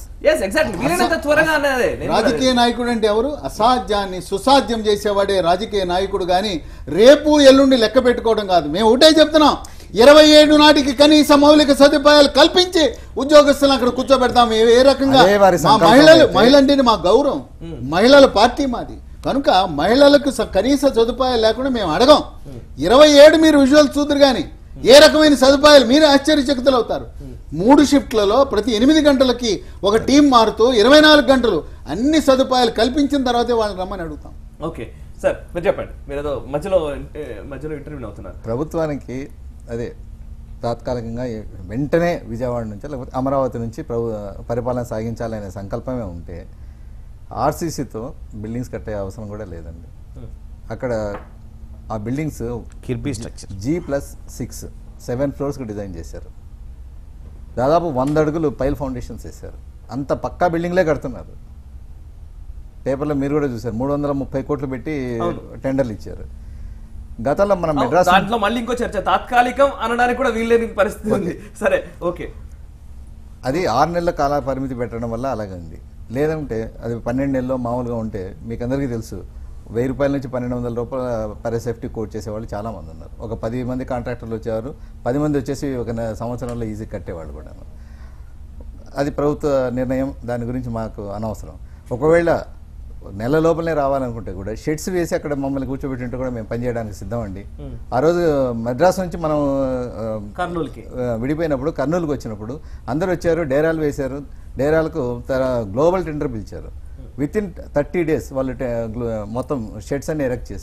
రాజకీయ నాయకుడు అంటే ఎవరు? అసాధ్యాన్ని సుసాధ్యం చేసేవాడే రాజకీయ నాయకుడు గాని రేపు ఎల్లుండి లెక్క పెట్టుకోవడం కాదు. మేము ఒకటే చెప్తున్నాం, 27 నాటికి కనీస మౌలిక సదుపాయాలు కల్పించి ఉద్యోగస్తులను అక్కడ కూర్చోబెడతాం. ఏ రకంగా మహిళంటే మా గౌరవం, మహిళల పార్టీ మాది కనుక మహిళలకు కనీస సదుపాయాలు లేకుండా మేము అడగం. 27 మీరు విజువల్ చూద్దరు కానీ ఏ రకమైన సదుపాయాలు మీరు ఆశ్చర్యచకితులు అవుతారు. 3 షిఫ్ట్లలో ప్రతి 8 గంటలకి ఒక టీం మారుతూ 24 గంటలు అన్ని సదుపాయాలు కల్పించిన తర్వాతే వాళ్ళని రమ్మని అడుగుతాం. ఓకే సార్, మీరు చెప్పండి. మీరు ఏదో మధ్యలో ఇంటర్వ్యూ అవుతున్నారు. ప్రభుత్వానికి అదే తాత్కాలికంగా వెంటనే విజయవాడ నుంచి లేకపోతే అమరావతి నుంచి పరిపాలన సాగించాలనే సంకల్పమే ఉంటే ఆర్సీసీతో బిల్డింగ్స్ కట్టే అవసరం కూడా లేదండి. అక్కడ ఆ బిల్డింగ్స్ కిర్బీ స్ట్రక్చర్ G+6 7 ఫ్లోర్స్కి డిజైన్ చేశారు. దాదాపు 100 అడుగులు పైల్ ఫౌండేషన్స్ వేశారు. అంత పక్కా బిల్డింగ్లే కడుతున్నారు. పేపర్లో మీరు కూడా చూసారు, 330 కోట్లు పెట్టి టెండర్లు ఇచ్చారు. గతంలో మనం మెడ్రాస్ దాంట్లో మళ్ళీ ఇంకో చర్చ, తాత్కాలికం అనడానికి కూడా వీల్లేని పరిస్థితి ఉంది. సరే ఓకే, అది 6 నెలల కాల పరిమితి పెట్టడం వల్ల అలాగే ఉంది. లేదంటే అది 12 నెలల్లో మామూలుగా ఉంటే మీకు అందరికీ తెలుసు 1000 రూపాయల నుంచి 1200 రూపాయల పర్ సేఫ్టీ కోట్ చేసేవాళ్ళు చాలా మంది ఉన్నారు. ఒక 10 మంది కాంట్రాక్టర్లు వచ్చేవారు, 10 మంది వచ్చేసి ఒక సంవత్సరంలో ఈజీ కట్టేవాళ్ళు కూడా. అది ప్రభుత్వ నిర్ణయం, దాని గురించి మాకు అనవసరం. ఒకవేళ నెల లోపలనే రావాలనుకుంటే కూడా షెడ్స్ వేసి అక్కడ మమ్మల్ని కూర్చోబెట్టింటే కూడా మేము పనిచేయడానికి సిద్ధమండి. ఆ రోజు మద్రాసు నుంచి మనం కర్నూలుకి విడిపోయినప్పుడు కర్నూలుకి వచ్చినప్పుడు అందరూ వచ్చారు, డేరాలు వేశారు. డేరాలకు గ్లోబల్ టెండర్ పిలిచారు. విత్ ఇన్ 30 days వాళ్ళు మొత్తం షెడ్స్ అన్ని ఎరెక్ట్ చేశారు.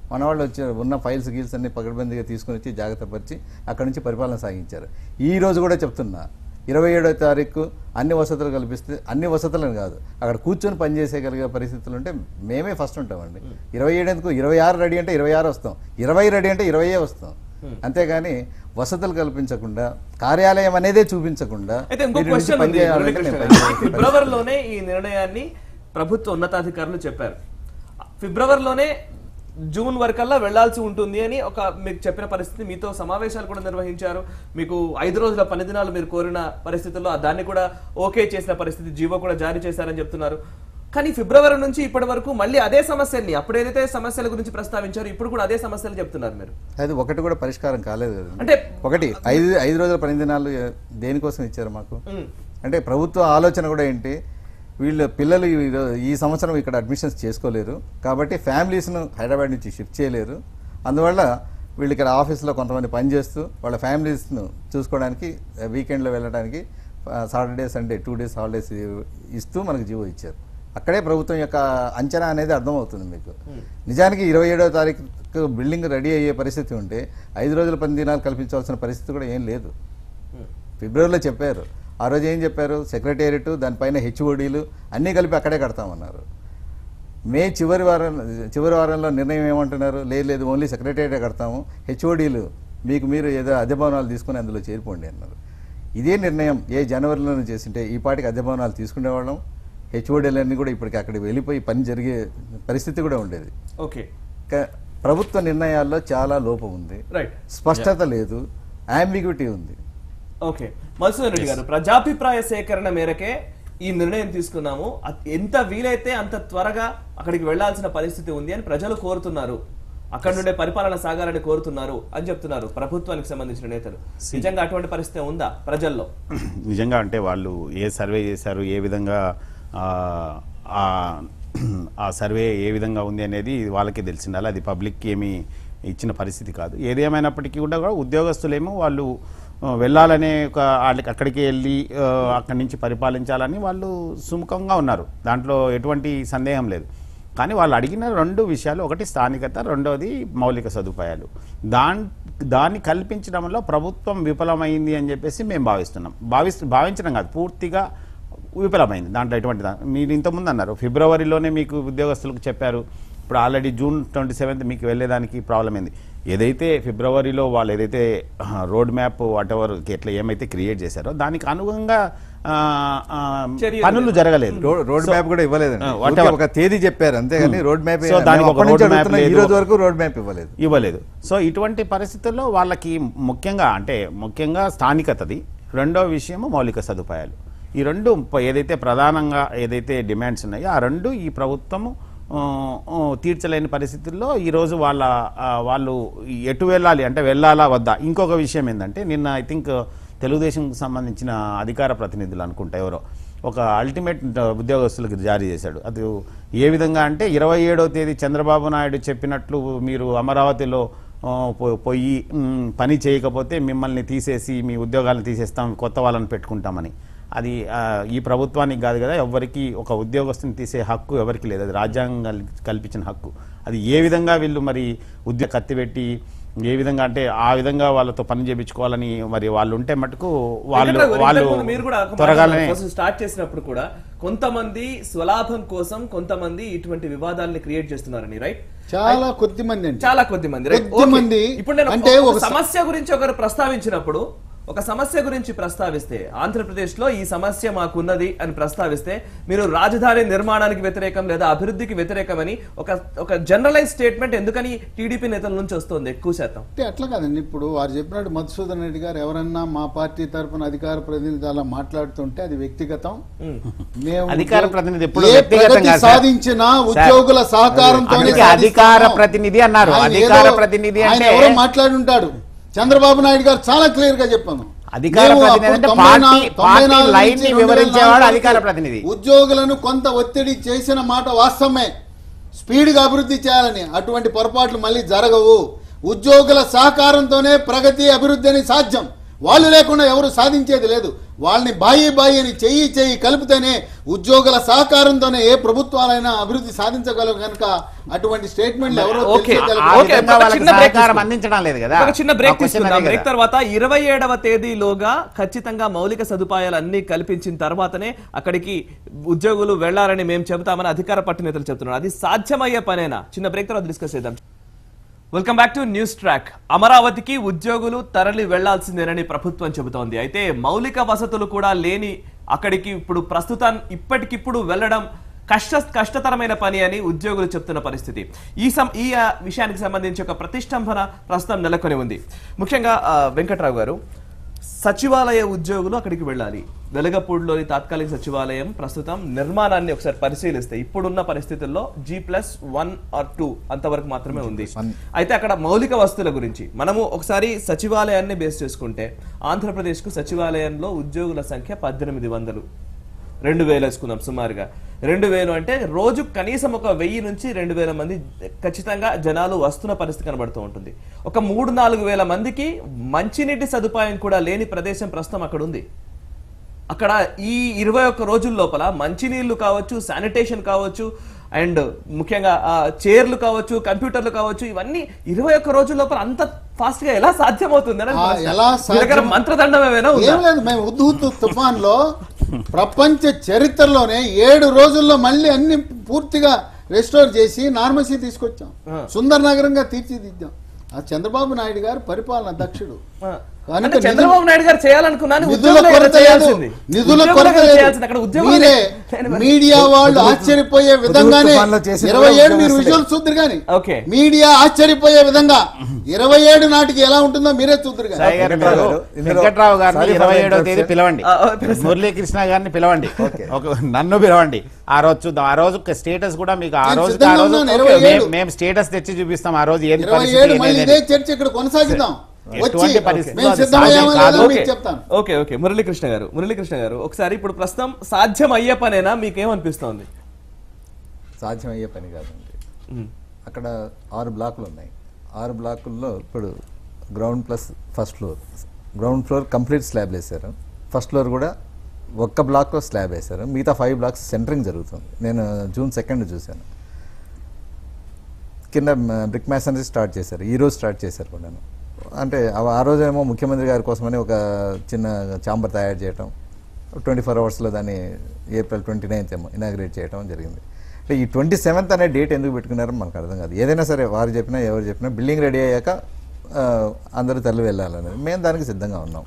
మన వాళ్ళు వచ్చి ఉన్న ఫైల్స్ గీల్స్ అన్ని పకడ్బందీగా తీసుకుని వచ్చి జాగ్రత్త పరిచి అక్కడి నుంచి పరిపాలన సాగించారు. ఈ రోజు కూడా చెప్తున్నా 27వ తారీఖు అన్ని వసతులు కల్పిస్తే, అన్ని వసతులను కాదు, అక్కడ కూర్చొని పనిచేసేగలిగే పరిస్థితులు ఉంటే మేమే ఫస్ట్ ఉంటామండి. 27 ఎందుకు, 26 రెడీ అంటే 26 వస్తాం, 20 రెడీ అంటే 20 వస్తాం. అంతేగాని వసతులు కల్పించకుండా, కార్యాలయం అనేదే చూపించకుండా అయితే ఇంకో క్వశ్చన్ ఉంది మురళీకృష్ణ గారు. ఫిబ్రవరిలోనే ఈ నిర్ణయాన్ని ప్రభుత్వ ఉన్నతాధికారులు చెప్పారు. ఫిబ్రవరిలోనే జూన్ వరకల్లా వెళ్లాల్సి ఉంటుంది అని ఒక మీకు చెప్పిన పరిస్థితి, మీతో సమావేశాలు కూడా నిర్వహించారు, మీకు 5 రోజుల పని దినాలు మీరు కోరిన పరిస్థితుల్లో దాన్ని కూడా ఓకే చేసిన పరిస్థితి, జీవో కూడా జారీ చేశారని చెప్తున్నారు. కానీ ఫిబ్రవరి నుంచి ఇప్పటి వరకు మళ్ళీ అదే సమస్యల్ని, అప్పుడు ఏదైతే సమస్యల గురించి ప్రస్తావించారు ఇప్పుడు కూడా అదే సమస్యలు చెప్తున్నారు మీరు. అది ఒకటి కూడా పరిష్కారం కాలేదు కదా. అంటే ఒకటి 5 రోజుల పని దినాలు దేనికోసం ఇచ్చారు మాకు? అంటే ప్రభుత్వ ఆలోచన కూడా ఏంటి, వీళ్ళ పిల్లలు ఈ సంవత్సరం ఇక్కడ అడ్మిషన్స్ చేసుకోలేరు కాబట్టి ఫ్యామిలీస్ను హైదరాబాద్ నుంచి షిఫ్ట్ చేయలేరు, అందువల్ల వీళ్ళు ఇక్కడ ఆఫీస్లో కొంతమంది పనిచేస్తూ వాళ్ళ ఫ్యామిలీస్ను చూసుకోవడానికి వీకెండ్లో వెళ్ళడానికి సాటర్డే సండే 2 days హాలిడేస్ ఇస్తూ మనకు జీవో ఇచ్చారు. అక్కడే ప్రభుత్వం యొక్క అంచనా అనేది అర్థమవుతుంది మీకు. నిజానికి 27వ తారీఖు బిల్డింగ్ రెడీ అయ్యే పరిస్థితి ఉంటే 5 రోజుల పని దినాలు కల్పించాల్సిన పరిస్థితి కూడా ఏం లేదు. ఫిబ్రవరిలో చెప్పారు. ఆ రోజు ఏం చెప్పారు, సెక్రటేరియట్ దానిపైన హెచ్ఓడీలు అన్నీ కలిపి అక్కడే కడతామన్నారు. మే చివరి వారంలో నిర్ణయం ఏమంటున్నారు, లేదు ఓన్లీ సెక్రటేరియట్ కడతాము, హెచ్ఓడీలు మీకు మీరు ఏదో అద్దె భవనాలు తీసుకుని అందులో చేరిపోండి అన్నారు. ఇదే నిర్ణయం జనవరిలోనే చేసింటే ఈ పాటికి అద్దె భవనాలు తీసుకునేవాళ్ళం, హెచ్ఓడీలన్నీ కూడా ఇప్పటికి అక్కడికి వెళ్ళిపోయి పని జరిగే పరిస్థితి కూడా ఉండేది. ఓకే, ప్రభుత్వ నిర్ణయాల్లో చాలా లోపం ఉంది, స్పష్టత లేదు, అంబిగ్యూటీ ఉంది. ఓకే, మధుసూదన్ రెడ్డి గారు, ప్రజాభిప్రాయ సేకరణ మేరకే ఈ నిర్ణయం తీసుకున్నాము, ఎంత వీలైతే అంత త్వరగా అక్కడికి వెళ్లాల్సిన పరిస్థితి ఉంది అని ప్రజలు కోరుతున్నారు, అక్కడ నుండే పరిపాలన సాగాలని కోరుతున్నారు అని చెప్తున్నారు ప్రభుత్వానికి సంబంధించిన నేతలు. నిజంగా అటువంటి పరిస్థితి ఉందా ప్రజల్లో? నిజంగా అంటే వాళ్ళు ఏ సర్వే చేశారు, ఏ విధంగా ఆ సర్వే ఏ విధంగా ఉంది అనేది వాళ్ళకే తెలిసిండాలి, అది పబ్లిక్కి ఏమి ఇచ్చిన పరిస్థితి కాదు. ఏదేమైనప్పటికీ కూడా ఉద్యోగస్తులేమో వాళ్ళు వెళ్ళాలనే ఒక అక్కడికి వెళ్ళి అక్కడి నుంచి పరిపాలించాలని వాళ్ళు సుముఖంగా ఉన్నారు, దాంట్లో ఎటువంటి సందేహం లేదు. కానీ వాళ్ళు అడిగిన 2 విషయాలు, ఒకటి స్థానికత, రెండవది మౌలిక సదుపాయాలు. దాన్ని కల్పించడంలో ప్రభుత్వం విఫలమైంది అని చెప్పేసి మేము భావించడం కాదు, పూర్తిగా విఫలమైంది. దాంట్లో ఎటువంటి మీరు ఇంతకుముందు అన్నారు ఫిబ్రవరిలోనే మీకు ఉద్యోగస్తులకు చెప్పారు, ఇప్పుడు ఆల్రెడీ జూన్ 27th మీకు వెళ్ళేదానికి ప్రాబ్లం ఏంది. ఏదైతే ఫిబ్రవరిలో వాళ్ళు ఏదైతే రోడ్ మ్యాప్ వాటెవర్ ఎట్లా ఏమైతే క్రియేట్ చేశారో దానికి అనుగుణంగా పనులు జరగలేదు. రోడ్ మ్యాప్ కూడా ఇవ్వలేదండి, ఒక తేదీ చెప్పారు అంతేగాని రోడ్ మ్యాప్ రోడ్ మ్యాప్ ఇవ్వలేదు. సో ఇటువంటి పరిస్థితుల్లో వాళ్ళకి ముఖ్యంగా స్థానికతది, రెండో విషయము మౌలిక సదుపాయాలు. ఈ 2 ఏదైతే ప్రధానంగా ఏదైతే డిమాండ్స్ ఉన్నాయో ఆ 2 ఈ ప్రభుత్వము తీర్చలేని పరిస్థితుల్లో ఈరోజు వాళ్ళు ఎటు వెళ్ళాలి అంటే వెళ్ళాలా వద్దా. ఇంకొక విషయం ఏంటంటే నిన్న ఐ థింక్ తెలుగుదేశంకి సంబంధించిన అధికార ప్రతినిధులు అనుకుంటా ఎవరో ఒక అల్టిమేట్ ఉద్యోగస్తులకు జారీ చేశాడు. అది ఏ విధంగా అంటే 27వ తేదీ చంద్రబాబు నాయుడు చెప్పినట్లు మీరు అమరావతిలో పోయి పని చేయకపోతే మిమ్మల్ని తీసేసి మీ ఉద్యోగాలను తీసేస్తాం, కొత్త వాళ్ళని పెట్టుకుంటామని. అది ఈ ప్రభుత్వానికి కాదు కదా, ఎవరికి ఒక ఉద్యోగస్తుని తీసే హక్కు ఎవరికి లేదు, అది రాజ్యాంగం కల్పించిన హక్కు. అది ఏ విధంగా వీళ్ళు మరి ఉద్యోగ కత్తిపెట్టి ఏ విధంగా అంటే ఆ విధంగా వాళ్ళతో పని చేయించుకోవాలని మరి వాళ్ళు ఉంటే మటుకు వాళ్ళు త్వరగానే స్టార్ట్ చేసినప్పుడు కూడా కొంతమంది స్వలాభం కోసం కొంతమంది ఇటువంటి వివాదాలను క్రియేట్ చేస్తున్నారని, రైట్? చాలా కొద్ది మంది ఇప్పుడు నేను ఒక సమస్య గురించి ఒకరు ప్రస్తావించినప్పుడు, ఒక సమస్య గురించి ప్రస్తావిస్తే ఆంధ్రప్రదేశ్ లో ఈ సమస్య మాకున్నది అని ప్రస్తావిస్తే మీరు రాజధాని నిర్మాణానికి వ్యతిరేకం లేదా అభివృద్ధికి వ్యతిరేకమని ఒక జనరలైజ్ స్టేట్మెంట్ ఎందుకని టీడీపీ నేతల నుంచి వస్తుంది ఎక్కువ శాతం? అట్లా కాదండి, ఇప్పుడు వారు చెప్పినట్టు మధుసూదన్ రెడ్డి గారు ఎవరన్నా మా పార్టీ తరఫున అధికార ప్రతినిధి అలా మాట్లాడుతుంటే అది వ్యక్తిగతం. మేము అధికార ప్రతినిధి సాధించిన ఉద్యోగుల సహకారంతో అధికార ప్రతినిధి అన్నారు, అధికార ప్రతినిధి ఆయన ఎవరో మాట్లాడి ఉంటాడు. చంద్రబాబు నాయుడు గారు చాలా క్లియర్ గా చెప్పాను, ఉద్యోగులను కొంత ఒత్తిడి చేసిన మాట వాస్తవమే, స్పీడ్ గా అభివృద్ధి చేయాలని. అటువంటి పొరపాట్లు మళ్ళీ జరగవు. ఉద్యోగుల సహకారంతోనే ప్రగతి అభివృద్ధి అని సాధ్యం, వాళ్ళు లేకుండా ఎవరు సాధించేది లేదు. వాళ్ళని బాయి అని చెయ్యి కలిపితేనే ఉద్యోగుల సహకారంతోనే ఏ ప్రభుత్వాలైనా అభివృద్ధి సాధించగలవు కనుక అటువంటి స్టేట్మెంట్లు ఎవరో అందించడం లేదు కదా. ఒక చిన్న బ్రేక్ తీసుకుందాం. బ్రేక్ తర్వాత 27వ తేదీలోగా ఖచ్చితంగా మౌలిక సదుపాయాలు అన్ని కల్పించిన తర్వాతనే అక్కడికి ఉద్యోగులు వెళ్లారని మేము చెబుతామని అధికార పార్టీ నేతలు చెబుతున్నారు. అది సాధ్యమయ్యే పనేనా? చిన్న బ్రేక్ తర్వాత డిస్కస్ చేద్దాం. Welcome back to News Track. అమరావతికి ఉద్యోగులు తరలి వెళ్లాల్సిందేనని ప్రభుత్వం చెబుతోంది. అయితే మౌలిక వసతులు కూడా లేని అక్కడికి ఇప్పుడు ప్రస్తుతం ఇప్పటికిప్పుడు వెళ్లడం కష్టతరమైన పని అని ఉద్యోగులు చెప్తున్న పరిస్థితి. ఈ విషయానికి సంబంధించి ఒక ప్రతిష్టంభన ప్రస్తుతం నెలకొని ఉంది. ముఖ్యంగా వెంకట్రావు గారు, సచివాలయ ఉద్యోగులు అక్కడికి వెళ్ళాలి. వెలగపూడిలోని తాత్కాలిక సచివాలయం ప్రస్తుతం నిర్మాణాన్ని ఒకసారి పరిశీలిస్తే ఇప్పుడున్న పరిస్థితుల్లో G+1 or 2 అంతవరకు మాత్రమే ఉంది. అయితే అక్కడ మౌలిక వసతుల గురించి మనము ఒకసారి సచివాలయాన్ని బేస్ చేసుకుంటే ఆంధ్రప్రదేశ్కు సచివాలయంలో ఉద్యోగుల సంఖ్య 1800, 2000 వేసుకుందాం సుమారుగా. 2000 అంటే రోజు కనీసం ఒక 1000 నుంచి 2000 మంది ఖచ్చితంగా జనాలు వస్తున్న పరిస్థితి కనబడుతూ ఉంటుంది. ఒక 3-4 వేల మందికి మంచినీటి సదుపాయం కూడా లేని ప్రదేశం ప్రస్తుతం అక్కడ ఉంది. అక్కడ ఈ 21 రోజుల లోపల మంచినీళ్లు కావచ్చు, శానిటేషన్ కావచ్చు, అండ్ ముఖ్యంగా చైర్లు కావచ్చు, కంప్యూటర్లు కావచ్చు, ఇవన్నీ 21 రోజుల లోపల అంత ఫాస్ట్ గా ఎలా సాధ్యమవుతుంది? మంత్రదండం ఏమైనా మేము ఉద్దు తుఫాన్ లో ప్రపంచ చరిత్రలోనే 7 రోజుల్లో మళ్ళీ అన్ని పూర్తిగా రెస్టోర్ చేసి నార్మసీ తీసుకొచ్చాం, సుందర నగరంగా తీర్చిదిద్దాం. ఆ చంద్రబాబు నాయుడు గారు పరిపాలన దక్షుడు. చంద్రబాబు నాయుడు గారు చేయాలనుకున్నాను. నిధుల కొరత మీడియా వాళ్ళు ఆశ్చర్యపోయే విధంగానే 27 మీరు విజువల్ చూద్దరు కానీ మీడియా ఆశ్చర్యపోయే విధంగా 27 నాటికి ఎలా ఉంటుందో మీరే చూద్దరు కానీ. వెంకట్రావు గారిని 27వ తేదీ పిలవండి, మురళీకృష్ణ గారిని పిలవండి, నన్ను పిలవండి. ఆ రోజు చూద్దాం. ఆ రోజు స్టేటస్ కూడా మీకు ఆ రోజు మేము స్టేటస్ తెచ్చి చూపిస్తాం. ఆ రోజు ఏం ఇదే చర్చ ఇక్కడ కొనసాగిద్దాం. మురళీకృష్ణ గారు ఒకసారి ఇప్పుడు ప్రస్తుతం సాధ్యం అయ్యే పనేనా? మీకేమనిపిస్తోంది? సాధ్యం అయ్యే పని కాదండి. అక్కడ 6 బ్లాకులు ఉన్నాయి. 6 బ్లాకుల్లో ఇప్పుడు ground plus first floor, ground floor complete slab వేశారు. ఫస్ట్ ఫ్లోర్ కూడా ఒక్క బ్లాక్లో స్లాబ్ వేశారు. మిగతా 5 బ్లాక్స్ సెంటరింగ్ జరుగుతుంది. నేను June 2 చూశాను. కింద బ్రిక్ మ్యాసనరీ స్టార్ట్ చేశారు, ఈరోజు స్టార్ట్ చేశారు కూడా. అంటే ఆ రోజేమో ముఖ్యమంత్రి గారి కోసమని ఒక చిన్న ఛాంబర్ తయారు చేయటం, 24 అవర్స్లో దాన్ని April 29th ఏమో ఇనాగ్రేట్ చేయడం జరిగింది. అంటే ఈ 27th అనే డేట్ ఎందుకు పెట్టుకున్నారో మనకు అర్థం కాదు. ఏదైనా సరే వారు చెప్పినా ఎవరు చెప్పినా బిల్డింగ్ రెడీ అయ్యాక అందరూ తల్లి వెళ్ళాలనేది మేము దానికి సిద్ధంగా ఉన్నాం.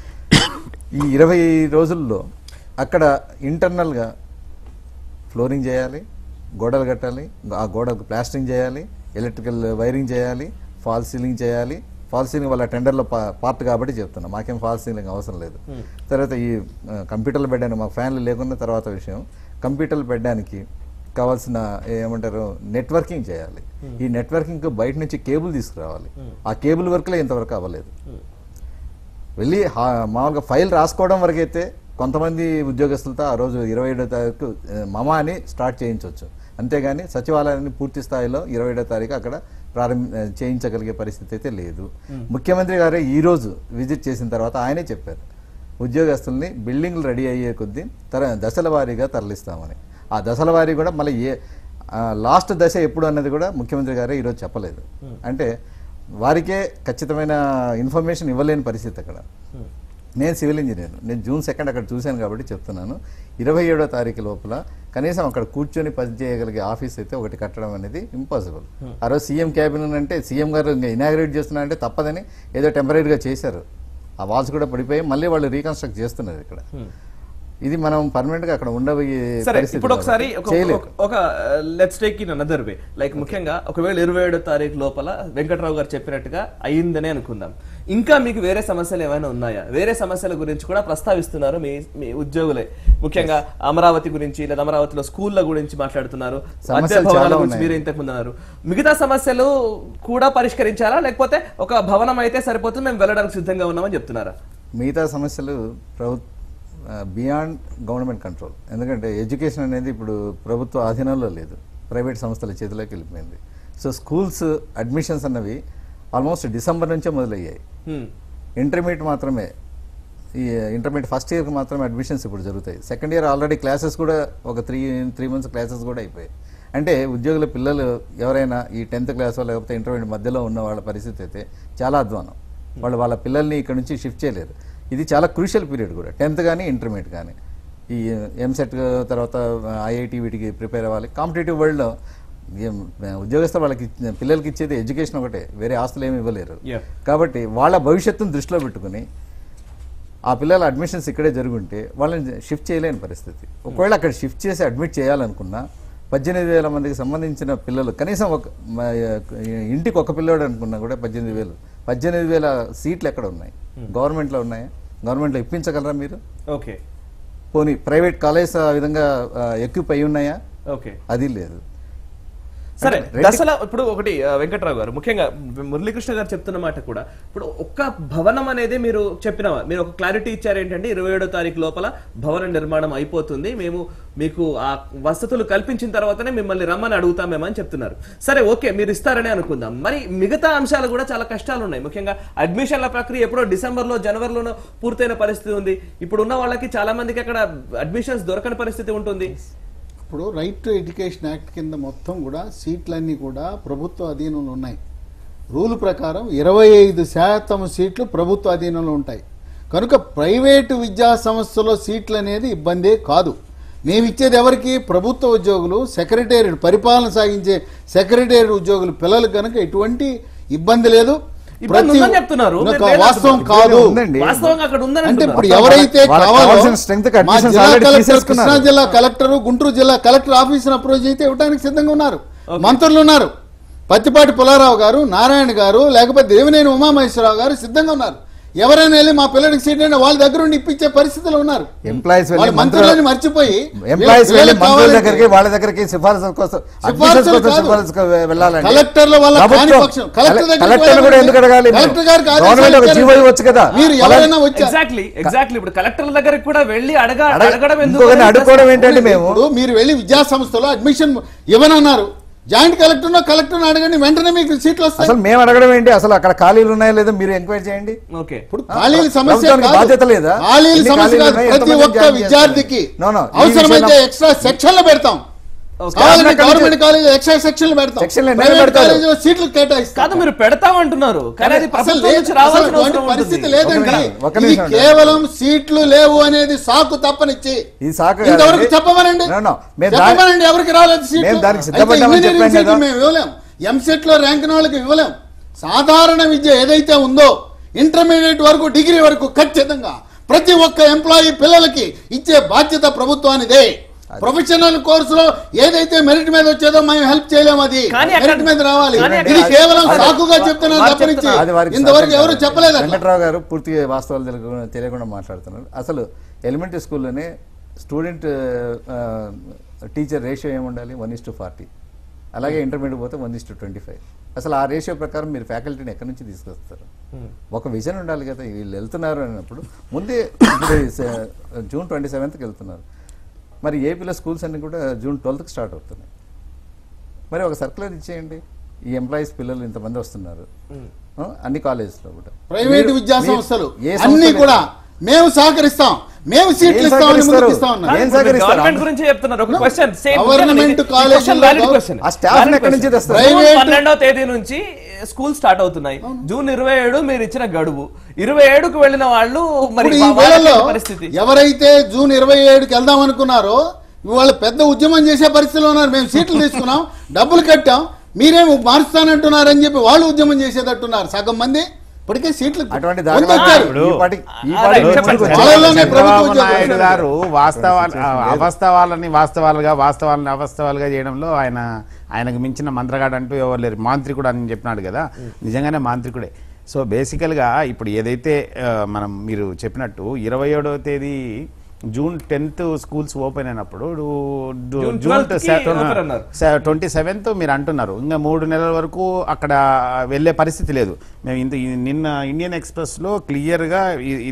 ఈ 20 రోజుల్లో అక్కడ ఇంటర్నల్గా ఫ్లోరింగ్ చేయాలి, గోడలు కట్టాలి, ఆ గోడకు ప్లాస్టరింగ్ చేయాలి, ఎలక్ట్రికల్ వైరింగ్ చేయాలి, ఫాల్ సీలింగ్ చేయాలి. ఫాల్ సీలింగ్ వాళ్ళ టెండర్లో పార్ట్ కాబట్టి చెప్తున్నా, మాకేం ఫాల్ సీలింగ్ అవసరం లేదు. తర్వాత ఈ కంప్యూటర్లు పెట్టడానికి మాకు ఫ్యాన్లు లేకుండా తర్వాత విషయం, కంప్యూటర్లు పెట్టడానికి కావాల్సిన ఏమంటారు నెట్వర్కింగ్ చేయాలి. ఈ నెట్వర్కింగ్ బయట నుంచి కేబుల్ తీసుకురావాలి. ఆ కేబుల్ వర్క్లో ఇంతవరకు అవ్వలేదు. వెళ్ళి మామూలుగా ఫైల్ రాసుకోవడం వరకు అయితే కొంతమంది ఉద్యోగస్తులతో ఆ రోజు 27వ తారీఖు మమా అని స్టార్ట్ చేయించవచ్చు. అంతేగాని సచివాలయాన్ని పూర్తి స్థాయిలో 27వ తారీఖు అక్కడ చేయించగలిగే పరిస్థితి అయితే లేదు. ముఖ్యమంత్రి గారే ఈరోజు విజిట్ చేసిన తర్వాత ఆయనే చెప్పారు, ఉద్యోగస్తుల్ని బిల్డింగ్లు రెడీ అయ్యే కొద్దీ దశల వారీగా తరలిస్తామని. ఆ దశల వారీ కూడా మళ్ళీ లాస్ట్ దశ ఎప్పుడు అన్నది కూడా ముఖ్యమంత్రి గారే ఈరోజు చెప్పలేదు. అంటే వారికే ఖచ్చితమైన ఇన్ఫర్మేషన్ ఇవ్వలేని పరిస్థితి అక్కడ. నేను సివిల్ ఇంజనీర్, నేను June 2 అక్కడ చూశాను కాబట్టి చెప్తున్నాను. 27వ తారీఖు లోపల కనీసం అక్కడ కూర్చొని పనిచేయగలిగే ఆఫీస్ అయితే ఒకటి కట్టడం అనేది ఇంపాసిబుల్. ఆ రోజు సీఎం క్యాబిన్ అంటే సీఎం గారు ఇంకా ఇనాగ్రేట్ చేస్తున్నారంటే తప్పదని ఏదో టెంపరీగా చేశారు. ఆ వాల్స్ కూడా పడిపోయి మళ్ళీ వాళ్ళు రీకన్స్ట్రక్ట్ చేస్తున్నారు ఇక్కడ. ఇది మనం పర్మనెంట్ గా అక్కడ ఉండబోయే పరిస్థితి. ఇప్పుడు ఒకసారి ఒక let's take in another way, like ముఖ్యంగా ఒకవేళ 27వ తారీఖు లోపల వెంకట్రావు గారు చెప్పినట్టుగా అయ్యిందనే అనుకుందాం. ఇంకా మీకు వేరే సమస్యలు ఏమైనా ఉన్నాయా? వేరే సమస్యల గురించి కూడా ప్రస్తావిస్తున్నారు మీ ఉద్యోగులే. ముఖ్యంగా అమరావతి గురించి లేదా అమరావతిలో స్కూళ్ళ గురించి మాట్లాడుతున్నారు, మీరు ఇంతకు ముందు అన్నారు. మిగతా సమస్యలు కూడా పరిష్కరించాలా, లేకపోతే ఒక భవనం అయితే సరిపోతుంది మేము వెళ్ళడానికి సిద్ధంగా ఉన్నామని చెప్తున్నారా? మిగతా సమస్యలు బియాండ్ గవర్నమెంట్ కంట్రోల్. ఎందుకంటే ఎడ్యుకేషన్ అనేది ఇప్పుడు ప్రభుత్వ ఆధీనంలో లేదు, ప్రైవేట్ సంస్థల చేతిలోకి వెళ్ళిపోయింది. సో స్కూల్స్ అడ్మిషన్స్ అన్నవి ఆల్మోస్ట్ డిసెంబర్ నుంచే మొదలయ్యాయి. ఇంటర్మీడియట్ మాత్రమే ఈ ఇంటర్మీడియట్ ఫస్ట్ ఇయర్కి మాత్రం అడ్మిషన్స్ ఇప్పుడు జరుగుతాయి. సెకండ్ ఇయర్ ఆల్రెడీ క్లాసెస్ కూడా ఒక త్రీ మంత్స్ క్లాసెస్ కూడా అయిపోయాయి. అంటే ఉద్యోగుల పిల్లలు ఎవరైనా ఈ 10th క్లాస్ లేకపోతే ఇంటర్మీడియట్ మధ్యలో ఉన్న వాళ్ళ పరిస్థితి అయితే చాలా అధ్వానం. వాళ్ళు వాళ్ళ పిల్లల్ని ఇక్కడ నుంచి షిఫ్ట్ చేయలేరు. ఇది చాలా క్రూషియల్ పీరియడ్ కూడా, 10th కానీ ఇంటర్మీడియట్ కానీ. ఈ ఎంసెట్ తర్వాత ఐఐటి వీటికి ప్రిపేర్ అవ్వాలి. కాంపిటేటివ్ వరల్డ్లో ఉద్యోగస్తులు వాళ్ళకి పిల్లలకి ఇచ్చేది ఎడ్యుకేషన్ ఒకటే, వేరే ఆస్తులు ఏమి ఇవ్వలేరు. కాబట్టి వాళ్ళ భవిష్యత్తును దృష్టిలో పెట్టుకుని ఆ పిల్లల అడ్మిషన్స్ ఇక్కడే జరుగుంటే వాళ్ళని షిఫ్ట్ చేయలేని పరిస్థితి. ఒకవేళ అక్కడ షిఫ్ట్ చేసి అడ్మిట్ చేయాలనుకున్నా 18,000 మందికి సంబంధించిన పిల్లలు, కనీసం ఒక ఇంటికి ఒక పిల్లోడు అనుకున్నా కూడా 18,000 సీట్లు ఎక్కడ ఉన్నాయి? గవర్నమెంట్లో ఉన్నాయా? గవర్నమెంట్లో ఇప్పించగలరా మీరు? ఓకే, పోనీ ప్రైవేట్ కాలేజ్ ఆ విధంగా ఎక్విప్ అయి ఉన్నాయా? ఓకే, అది లేదు. సరే, దశల ఇప్పుడు ఒకటి వెంకట్రావు గారు, ముఖ్యంగా మురళీకృష్ణ గారు చెప్తున్న మాట కూడా, ఇప్పుడు ఒక్క భవనం అనేది మీరు మీరు ఒక క్లారిటీ ఇచ్చారు ఏంటంటే 27వ తారీఖు లోపల భవన నిర్మాణం అయిపోతుంది, మేము మీకు ఆ వసతులు కల్పించిన తర్వాతనే మిమ్మల్ని రమ్మని అడుగుతామేమో అని చెప్తున్నారు. సరే, ఓకే, మీరు ఇస్తారని అనుకుందాం. మరి మిగతా అంశాలు కూడా చాలా కష్టాలు ఉన్నాయి. ముఖ్యంగా అడ్మిషన్ల ప్రక్రియ ఎప్పుడో డిసెంబర్లో జనవరిలోనో పూర్తయిన పరిస్థితి ఉంది. ఇప్పుడు ఉన్న వాళ్ళకి చాలా మందికి అక్కడ అడ్మిషన్స్ దొరకని పరిస్థితి ఉంటుంది. ఇప్పుడు రైట్ టు ఎడ్యుకేషన్ యాక్ట్ కింద మొత్తం కూడా సీట్లన్నీ కూడా ప్రభుత్వ అధీనంలో ఉన్నాయి. రూల్ ప్రకారం 25% సీట్లు ప్రభుత్వ అధీనంలో ఉంటాయి. కనుక ప్రైవేటు విద్యా సంస్థలో సీట్లు అనేది ఇబ్బందే కాదు. మేము ఇచ్చేది ఎవరికి? ప్రభుత్వ ఉద్యోగులు, సెక్రటేరియట్ పరిపాలన సాగించే సెక్రటేరియట్ ఉద్యోగులు పిల్లలు కనుక ఎటువంటి ఇబ్బంది లేదు. చెప్తున్నారు వాస్తవం కాదు. అంటే ఇప్పుడు ఎవరైతే కావాలో కృష్ణా జిల్లా కలెక్టర్, గుంటూరు జిల్లా కలెక్టర్ ఆఫీసును అప్రోచ్ అయితే ఇవ్వడానికి సిద్ధంగా ఉన్నారు. మంత్రులు ఉన్నారు, పత్తిపాటి పుల్లారావు గారు, నారాయణ గారు, లేకపోతే దేవినేని ఉమామహేశ్వరరావు గారు సిద్ధంగా ఉన్నారు. ఎవరైనా వెళ్ళి మా పిల్లడికి సీట్ అంటే వాళ్ళ దగ్గర ఉండి ఇప్పించే పరిస్థితులు ఉన్నారు. ఎంప్లాయీస్ మంత్రులని మర్చిపోయి వాళ్ళ దగ్గరికి సిఫారసు కోసం వెళ్ళాలండి. కలెక్టర్ల వల్ల ఇప్పుడు కలెక్టర్ల దగ్గరికి కూడా వెళ్ళి అడుకోవడం ఏంటంటే మీరు వెళ్ళి విద్యా సంస్థలో అడ్మిషన్ ఇవ్వనన్నారు. జాయింట్ కలెక్టర్ అడగండి, వెంటనే మీకు సీట్లు వస్తాయి. అసలు మేము అడగడం ఏంటి? అసలు అక్కడ ఖాళీలు ఉన్నాయో లేదో మీరు ఎంక్వైరీ చేయండి. ఇప్పుడు ఖాళీల సమస్య బాధ్యత లేదా? ఖాళీల సమస్య కాదు. ప్రతి ఒక్క విద్యార్థికి అవసరమైతే ఎక్స్ట్రా సెక్షన్లు పెడతాం. గవర్నమెంట్ కాలేజ్ ఎక్స్ట్రా సెక్షన్లు పెడతాం. సీట్లు కేటాయిస్తాం. కాదు, మీరు పెడతామంటున్నారు, పరిస్థితి లేదండి. కేవలం సీట్లు లేవు అనేది సాకు తప్పనిచ్చి ఇంతవరకు చెప్పమనండి. ఎవరికి రాలేదు సీట్లు? మేము ఇవ్వలేం. ఎంసెట్ లో ర్యాంక్ వాళ్ళకి ఇవ్వలేం. సాధారణ విద్య ఏదైతే ఉందో ఇంటర్మీడియట్ వరకు, డిగ్రీ వరకు ఖచ్చితంగా ప్రతి ఒక్క ఎంప్లాయీ పిల్లలకి ఇచ్చే బాధ్యత ప్రభుత్వానిదే. ప్రొఫెషనల్ కోర్సులో ఏదైతే మెరిట్ మీద వచ్చేదో మేము హెల్ప్ చేయలేము. అది మెరిట్ మీద రావాలి. ఇది కేవలం సాకుగా చెప్తున్నారు తప్పనించి ఇంతవరకు ఎవరు చెప్పలేదు. వెంకట్రావు గారు పూర్తిగా వాస్తవాలు తెలియకుండా మాట్లాడుతున్నారు. అసలు ఎలిమెంటరీ స్కూల్లోనే స్టూడెంట్ టీచర్ రేషియో ఏముండాలి? 1:40. అలాగే ఇంటర్మీడియట్ పోతే 1:25. అసలు ఆ రేషియో ప్రకారం మీరు ఫ్యాకల్టీని ఎక్కడి నుంచి తీసుకొస్తారు? ఒక విజన్ ఉండాలి కదా. వీళ్ళు వెళ్తున్నారు అన్నప్పుడు ముందే జూన్ 27కి వెళ్తున్నారు. మరి ఏపీలో స్కూల్స్ అన్ని కూడా జూన్ 12కి స్టార్ట్ అవుతున్నాయి. మరి ఒక సర్క్యులర్ ఇచ్చేయండి. ఈ ఎంప్లాయీస్ పిల్లలు ఇంతమంది వస్తున్నారు అన్ని కాలేజెస్లో కూడా. ప్రైవేట్ విద్యా సంస్థలు అన్ని కూడా మేము సహకరిస్తాం, మేము సీట్లు ఇస్తామని ముందుకు ఇస్తా ఉన్నాం. గవర్నమెంట్ గురించి చెప్తున్నారు. ఒక క్వశ్చన్, గవర్నమెంట్ కాలేజీలో ఆ స్టాఫ్ ఎక్కడి నుంచి తెస్తారు? 12వ తేదీ నుంచి స్కూల్ స్టార్ట్ అవుతున్నాయి. జూన్ 27 మీరు ఇచ్చిన గడువు. 27కు వెళ్ళిన వాళ్ళు మరి పరిస్థితి. ఎవరైతే జూన్ 27కి వెళ్దాం అనుకున్నారో వాళ్ళు పెద్ద ఉద్యమం చేసే పరిస్థితిలో ఉన్నారు. మేము సీట్లు తీసుకున్నాం, డబ్బులు కట్టాం, మీరేం మారుస్తానంటున్నారని చెప్పి వాళ్ళు ఉద్యమం చేసేటట్టున్నారు. సగం మంది ఇప్పటికే సీట్లు వాస్తవాలని అవస్తవాలుగా చేయడంలో ఆయనకు మించిన మంత్రగాడు అంటూ ఎవరు లేరు. మాంత్రికుడు అని చెప్పినాడు కదా, నిజంగానే మాంత్రికుడే. సో బేసికల్గా ఇప్పుడు ఏదైతే మీరు చెప్పినట్టు 27వ తేదీ జూన్ 10th స్కూల్స్ ఓపెన్ అయినప్పుడు జూన్ 27th మీరు అంటున్నారు. ఇంకా 3 నెలల వరకు అక్కడ వెళ్ళే పరిస్థితి లేదు. మేము నిన్న ఇండియన్ ఎక్స్ప్రెస్ లో క్లియర్ గా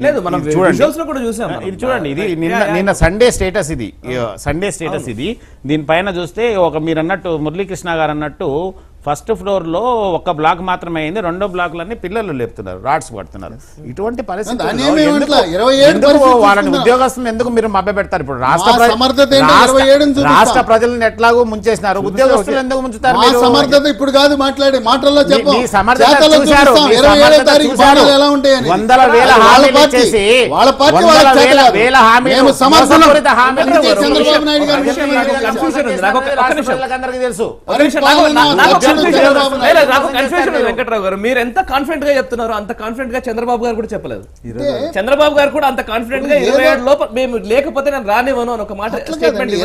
చూడండి, ఇది నిన్న సండే స్టేటస్, ఇది సండే స్టేటస్. ఇది దీనిపైన చూస్తే మీరు అన్నట్టు మురళీకృష్ణ గారు అన్నట్టు ఫస్ట్ ఫ్లోర్ లో ఒక బ్లాక్ మాత్రమే అయింది, రెండో బ్లాక్లన్నీ పిల్లలు లేపుతున్నారు, రాడ్స్ పడుతున్నారు. ఇటువంటి పరిస్థితుల్లో దాన్ని ఏమీ ఎందుకు- అనట్లా. 27 ఎందుకు పరిస్థితులు వాళ్ళని చూస్తున్నా. ఉద్యోగస్తులను ఎందుకు మీరు మభ్యపెడతారు? ఇప్పుడు మా సమర్థత ఏంటో 27 ని చూపిస్తాం. రాష్ట్ర ప్రజలను ఎట్లాగో ముంచేసినారు, ఉద్యోగస్తులు ఎందుకు ముంచుతారు మా మీరు? సమర్థత ఇప్పుడు కాదు మాట్లాడే మాటల్లో చెప్పం. మీ సమర్థత చేతల్లో చూశారు, చూపిస్తాం. మీ 27వ సమర్థత తారీఖు చూశారు. బాధలు ఎలా ఉంటాయని. వందల వేల వాళ్ళ హామీలు పార్టీ, ఇచ్చేసి, వాళ్ళ పార్టీ వందల వాళ్ళ చేత వేల కాదు. వేల హామీలు, మేము సమర్థనం. మోసపూరిత హామీలు అందుకే ఇచ్చేసి చంద్రబాబు నాయుడు గారు కన్ఫ్యూజన్ ఉంది. నాకు ఒక నిమిషం. ప్రజలందరికీ తెలుసు. ఒక నిమిషం. నాకు కన్ఫ్యూజన్ ఉంది వెంకట్రావు గారు. మీరు ఎంత కాన్ఫిడెంట్ గా చెప్తున్నారో అంత కాన్ఫిడెంట్ గా చంద్రబాబు గారు కూడా చెప్పలేదు. చంద్రబాబు గారు కూడా అంత కాన్ఫిడెంట్ గా 27 లోపల మేము లేకపోతే నేను రానివ్వను అని ఒక మాట స్టేట్మెంట్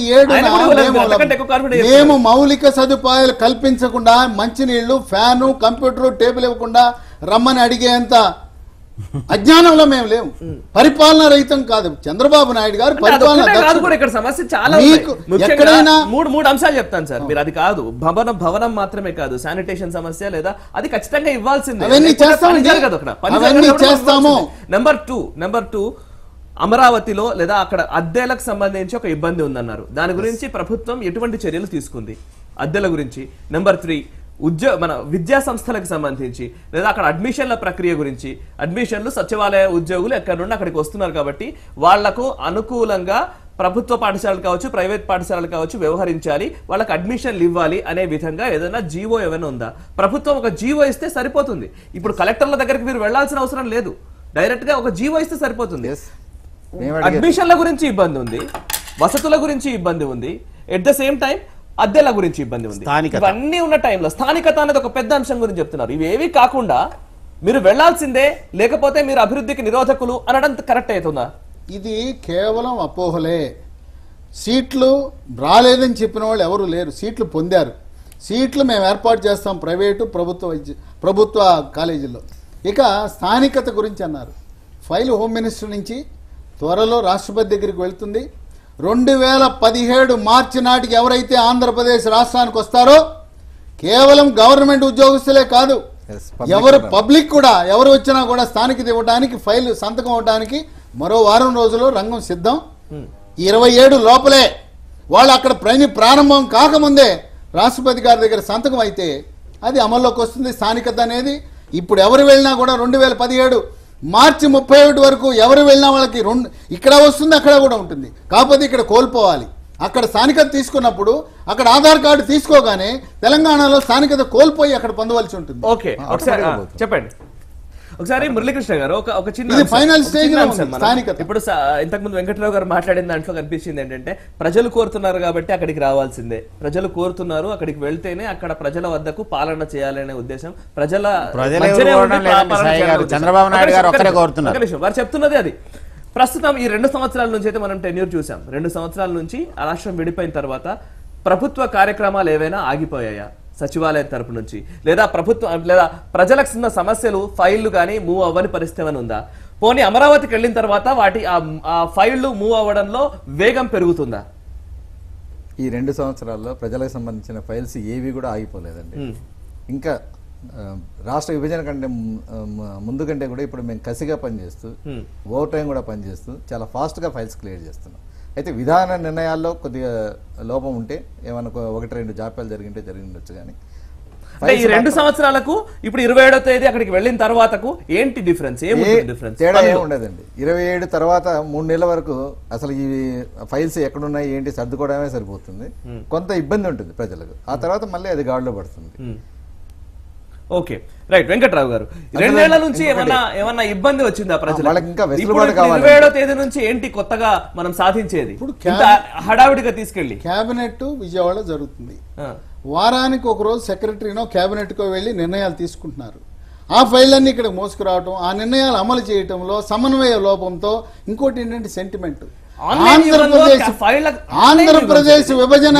27 మేము మౌలిక సదుపాయాలు కల్పించకుండా మంచినీళ్లు, ఫ్యాను, కంప్యూటర్, టేబుల్ ఇవ్వకుండా రమ్మని అడిగేంత అజ్ఞానంలో మేము లేము. పరిపాలన రహితం కాదు చంద్రబాబు నాయుడు గారు. పరిపాలన ఇక్కడ సమస్య చాలా ఎక్కడైనా మూడు అంశాలు చెప్తాను సార్. మీరు అది కాదు, భవనం మాత్రమే కాదు, శానిటేషన్ సమస్య లేదా అది ఖచ్చితంగా ఇవ్వాల్సిందే. అవన్నీ చేస్తాము. నెంబర్ టూ అమరావతిలో లేదా అక్కడ అద్దెలకు సంబంధించి ఒక ఇబ్బంది ఉందన్నారు. దాని గురించి ప్రభుత్వం ఎటువంటి చర్యలు తీసుకుంది అద్దెల గురించి? నెంబర్ 3 మన విద్యా సంస్థలకు సంబంధించి లేదా అక్కడ అడ్మిషన్ల ప్రక్రియ గురించి. అడ్మిషన్లు సచివాలయ ఉద్యోగులు ఎక్కడి నుండి అక్కడికి వస్తున్నారు కాబట్టి వాళ్లకు అనుకూలంగా ప్రభుత్వ పాఠశాలలు కావచ్చు, ప్రైవేట్ పాఠశాలలు కావచ్చు వ్యవహరించాలి, వాళ్ళకి అడ్మిషన్లు ఇవ్వాలి అనే విధంగా ఏదైనా జీవో ఏమైనా ఉందా? ప్రభుత్వం ఒక జీవో ఇస్తే సరిపోతుంది. ఇప్పుడు కలెక్టర్ల దగ్గరికి మీరు వెళ్లాల్సిన అవసరం లేదు, డైరెక్ట్ గా ఒక జీవో ఇస్తే సరిపోతుంది. అడ్మిషన్ల గురించి ఇబ్బంది ఉంది, వసతుల గురించి ఇబ్బంది ఉంది, ఎట్ ద సేమ్ టైం అద్దెల గురించి ఇబ్బంది ఉంది. ఇవన్నీ ఉన్న టైంలో స్థానికత అనేది ఒక పెద్ద అంశం గురించి చెప్తున్నారు. ఇవేవి కాకుండా మీరు వెళ్లాల్సిందే, లేకపోతే మీరు అభివృద్ధికి నిరోధకులు అనడం కరెక్ట్ అవుతుందా? ఇది కేవలం అపోహలే. సీట్లు రాలేదని చెప్పిన వాళ్ళు ఎవరు లేరు. సీట్లు పొందారు. సీట్లు మేము ఏర్పాటు చేస్తాం ప్రైవేటు, ప్రభుత్వ కాలేజీల్లో. ఇక స్థానికత గురించి అన్నారు. ఫైల్ హోమ్ మినిస్టర్ నుంచి త్వరలో రాష్ట్రపతి దగ్గరికి వెళ్తుంది. 2017 మార్చి నాటికి ఎవరైతే ఆంధ్రప్రదేశ్ రాష్ట్రానికి వస్తారో కేవలం గవర్నమెంట్ ఉద్యోగస్తులే కాదు, ఎవరు పబ్లిక్ కూడా ఎవరు వచ్చినా కూడా స్థానికత ఇవ్వడానికి, ఫైల్ సంతకం అవ్వడానికి మరో వారం రోజుల్లో రంగం సిద్ధం. 27 లోపలే వాళ్ళు అక్కడ ప్రారంభం కాకముందే రాష్ట్రపతి గారి దగ్గర సంతకం అయితే అది అమల్లోకి వస్తుంది. స్థానికత అనేది ఇప్పుడు ఎవరు వెళ్ళినా కూడా 2017 మార్చి 31 వరకు ఎవరు వెళ్ళినా వాళ్ళకి ఇక్కడ వస్తుంది, అక్కడ కూడా ఉంటుంది. కాకపోతే ఇక్కడ కోల్పోవాలి. అక్కడ స్థానికత తీసుకున్నప్పుడు అక్కడ ఆధార్ కార్డు తీసుకోగానే తెలంగాణలో స్థానికత కోల్పోయి అక్కడ పొందవలసి ఉంటుంది. ఓకే, చెప్పండి ఒకసారి మురళీకృష్ణ గారు. ఒక చిన్న ఫైనల్ స్టేజ్ స్థానికత. ఇప్పుడు ఇంతకుముందు వెంకట్రావు గారు మాట్లాడిన దాంట్లో కనిపించింది ఏంటంటే ప్రజలు కోరుతున్నారు కాబట్టి అక్కడికి రావాల్సిందే, ప్రజలు కోరుతున్నారు అక్కడికి వెళ్తేనే అక్కడ ప్రజల వద్దకు పాలన చేయాలనే ఉద్దేశం. చంద్రబాబు నాయుడు గారు ఒక్కరే కోరుతున్నారు. వారు చెప్తున్నది అది. ప్రస్తుతం ఈ 2 సంవత్సరాల నుంచి అయితే మనం టెన్యూర్ చూసాం. 2 సంవత్సరాల నుంచి ఆ రాష్ట్రం విడిపోయిన తర్వాత ప్రభుత్వ కార్యక్రమాలు ఏవైనా ఆగిపోయాయా సచివాలయం తరపు నుంచి? లేదా ప్రభుత్వం లేదా ప్రజలకు ఉన్న సమస్యలు ఫైళ్లు కానీ మూవ్ అవ్వని పరిస్థితి ఏమైనా ఉందా? పోనీ అమరావతికి వెళ్ళిన తర్వాత వాటి ఆ ఫైళ్లు మూవ్ అవ్వడంలో వేగం పెరుగుతుందా? ఈ 2 సంవత్సరాల్లో ప్రజలకు సంబంధించిన ఫైల్స్ ఏవి కూడా ఆగిపోలేదండి. ఇంకా రాష్ట్ర విభజన కంటే ముందు కంటే కూడా ఇప్పుడు మేము కసిగా పనిచేస్తూ ఓవర్ టైం కూడా పనిచేస్తూ చాలా ఫాస్ట్గా ఫైల్స్ క్లియర్ చేస్తున్నాం. అయితే విధాన నిర్ణయాల్లో కొద్దిగా లోపం ఉంటే ఏమన్నా 1-2 జాప్యాలు జరిగిండొచ్చు. కానీ ఈ 2 సంవత్సరాలకు ఇప్పుడు 27వ తేదీ అక్కడికి వెళ్ళిన తర్వాతకు ఏంటి డిఫరెన్స్? తేడా ఏమి ఉండదండి. 27 తర్వాత 3 నెలల వరకు అసలు ఈ ఫైల్స్ ఎక్కడున్నాయి ఏంటి సర్దుకోవడమే సరిపోతుంది. కొంత ఇబ్బంది ఉంటుంది ప్రజలకు. ఆ తర్వాత మళ్ళీ అది గాడిలో పడుతుంది. Okay, right. వెంకట్రావు గారు, 2 ఏళ్ల నుంచి ఏమన్నా ఇబ్బంది వచ్చిందా ప్రజలకు? ఇంకా వెసులుబాటు కావాలి. 27వ తేదీ నుంచి ఏంటి కొత్తగా మనం సాధించేది? హడావిడిగా తీసుకెళ్లి కేబినెట్ విజయవాడ జరుగుతుంది. వారానికి ఒక రోజు సెక్రటరీనో కేబినెట్కో వెళ్ళి నిర్ణయాలు తీసుకుంటున్నారు. ఆ ఫైళ్ళన్నీ ఇక్కడ మోసుకురావటం, ఆ నిర్ణయాలు అమలు చేయటంలో సమన్వయ లోపంతో ఇంకోటి ఏంటంటే సెంటిమెంట్. ఆంధ్రప్రదేశ్ విభజన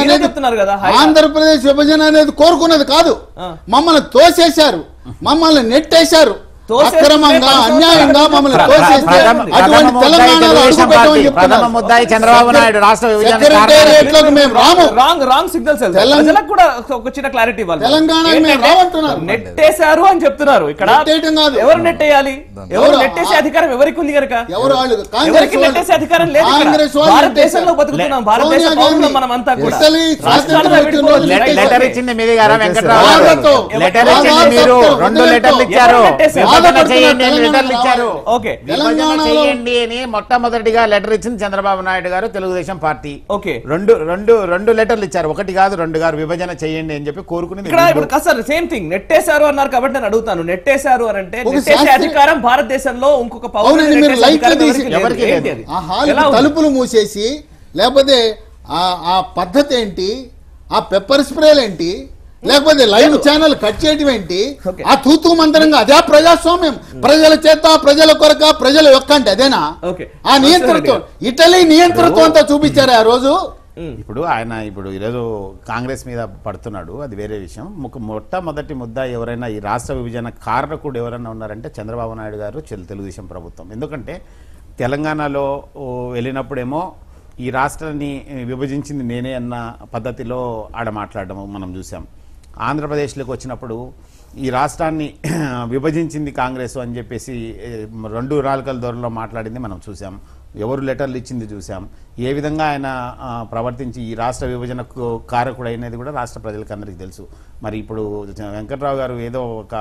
అనేది కోరుకున్నది కాదు. మమ్మల్ని తోసేశారు, మమ్మల్ని నెట్టేశారు. అక్రమంగా అన్యాయంగా మమ్మల్ని తోసేస్తే అటువంటి తెలంగాణలో అడుగు పెట్టమని ప్రథమ ముద్దాయి చంద్రబాబు నాయుడు రాష్ట్ర సెక్రటేరియట్లోకి మేము రాము. రాంగ్ సిగ్నల్స్ ప్రజలకు కూడా ఒక చిన్న క్లారిటీ ఇవ్వాలి. తెలంగాణకి మేము రామంటున్నారు. నెట్టేశారు అని చెప్తున్నారు. ఇక్కడ నెట్టేయటం కాదు. ఎవరు నెట్టేయాలి? ఎవరు నెట్టేసే అధికారం ఎవరికి ఉంది కనుక? ఎవరు వాళ్ళు? ఎవరికి నెట్టేసే అధికారం లేదు. భారతదేశంలో బతుకుతున్నాం, భారతదేశ పౌరులు మనమంతా కూడా. లెటర్ ఇచ్చింది మీది గారా వెంకట్రావు గారు? లెటర్ ఇచ్చింది మీరు, 2 లెటర్లు ఇచ్చారు. చేయండి అని మొట్టమొదటిగా లెటర్ ఇచ్చింది చంద్రబాబు నాయుడు గారు, తెలుగుదేశం పార్టీ. ఓకే, రెండు లెటర్లు ఇచ్చారు, 1 కాదు 2 కాదు, విభజన చేయండి అని చెప్పి కోరుకుని. సేమ్ థింగ్, నెట్టేశారు అన్నారు కాబట్టి నేను అడుగుతాను, నెట్టేశారు అని అంటే నెట్టేసే అధికారం భారతదేశంలో ఇంకొక తలుపులు మూసేసి, లేకపోతే ఆ పద్ధతి ఏంటి, ఆ పెప్పర్ స్ప్రేలు ఏంటి, లేకపోతే లైవ్ ఛానల్ కట్ చేయడం ఏంటి, ఆ తూతూ మంతరంగా అదే ప్రజాస్వామ్యం? ప్రజల చేత, ప్రజల కొరక, ప్రజల యొక్క అంటే అదేనా? ఆ నియంత్రణతో, ఇటలీ నియంత్రణతో అంతా చూపించారు ఆ రోజు. ఇప్పుడు ఆయన ఈరోజు కాంగ్రెస్ మీద పడుతున్నాడు, అది వేరే విషయం. మొట్టమొదటి ముద్ద ఎవరైనా ఈ రాష్ట్ర విభజన కారకుడు ఎవరైనా ఉన్నారంటే చంద్రబాబు నాయుడు గారు, తెలుగుదేశం ప్రభుత్వం. ఎందుకంటే తెలంగాణలో వెళ్ళినప్పుడేమో ఈ రాష్ట్రాన్ని విభజించింది నేనే అన్న పద్ధతిలో ఆడ మాట్లాడడం మనం చూసాం. ఆంధ్రప్రదేశ్లోకి వచ్చినప్పుడు ఈ రాష్ట్రాన్ని విభజించింది కాంగ్రెస్ అని చెప్పేసి 2 రాళ్ళకల దూరంలో మాట్లాడింది మనం చూసాం. ఎవరు లెటర్లు ఇచ్చింది చూసాం. ఏ విధంగా ఆయన ప్రవర్తించి ఈ రాష్ట్ర విభజనకు కారకుడు అయినది కూడా రాష్ట్ర ప్రజలకు అందరికీ తెలుసు. మరి ఇప్పుడు వెంకట్రావు గారు ఏదో ఒక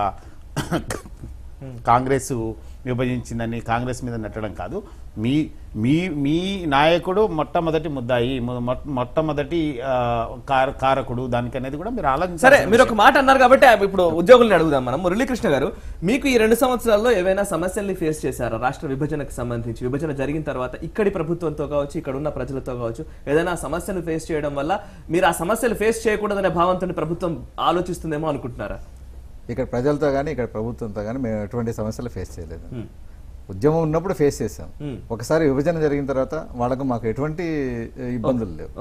కాంగ్రెస్ విభజించిందని కాంగ్రెస్ మీద నెట్టడం కాదు. మీ మీ మీ నాయకుడు మొట్టమొదటి ముద్దాయి, మొట్టమొదటి కారకుడు, దానికి అనేది కూడా మీరు ఆలోచించారు. సరే, మీరు ఒక మాట అన్నారు కాబట్టి ఇప్పుడు ఉద్యోగుల్ని అడుగుదాం మనం. మురళీకృష్ణ గారు, మీకు ఈ 2 సంవత్సరాల్లో ఏవైనా సమస్యల్ని ఫేస్ చేశారా? రాష్ట్ర విభజనకు సంబంధించి, విభజన జరిగిన తర్వాత ఇక్కడి ప్రభుత్వంతో కావచ్చు, ఇక్కడ ఉన్న ప్రజలతో కావచ్చు, ఏదైనా సమస్యను ఫేస్ చేయడం వల్ల మీరు ఆ సమస్యలు ఫేస్ చేయకూడదనే భావంతో ప్రభుత్వం ఆలోచిస్తుందేమో అనుకుంటున్నారా? ఇక్కడ ప్రజలతో కానీ ఇక్కడ ప్రభుత్వంతో కానీ మేము ఎటువంటి సమస్యలు ఫేస్ చేయలేదు. ఉద్యమం ఉన్నప్పుడు ఫేస్ చేసాం. ఒకసారి విభజన జరిగిన తర్వాత వాళ్ళకు మాకు ఎటువంటి ఇబ్బందులు లేవు.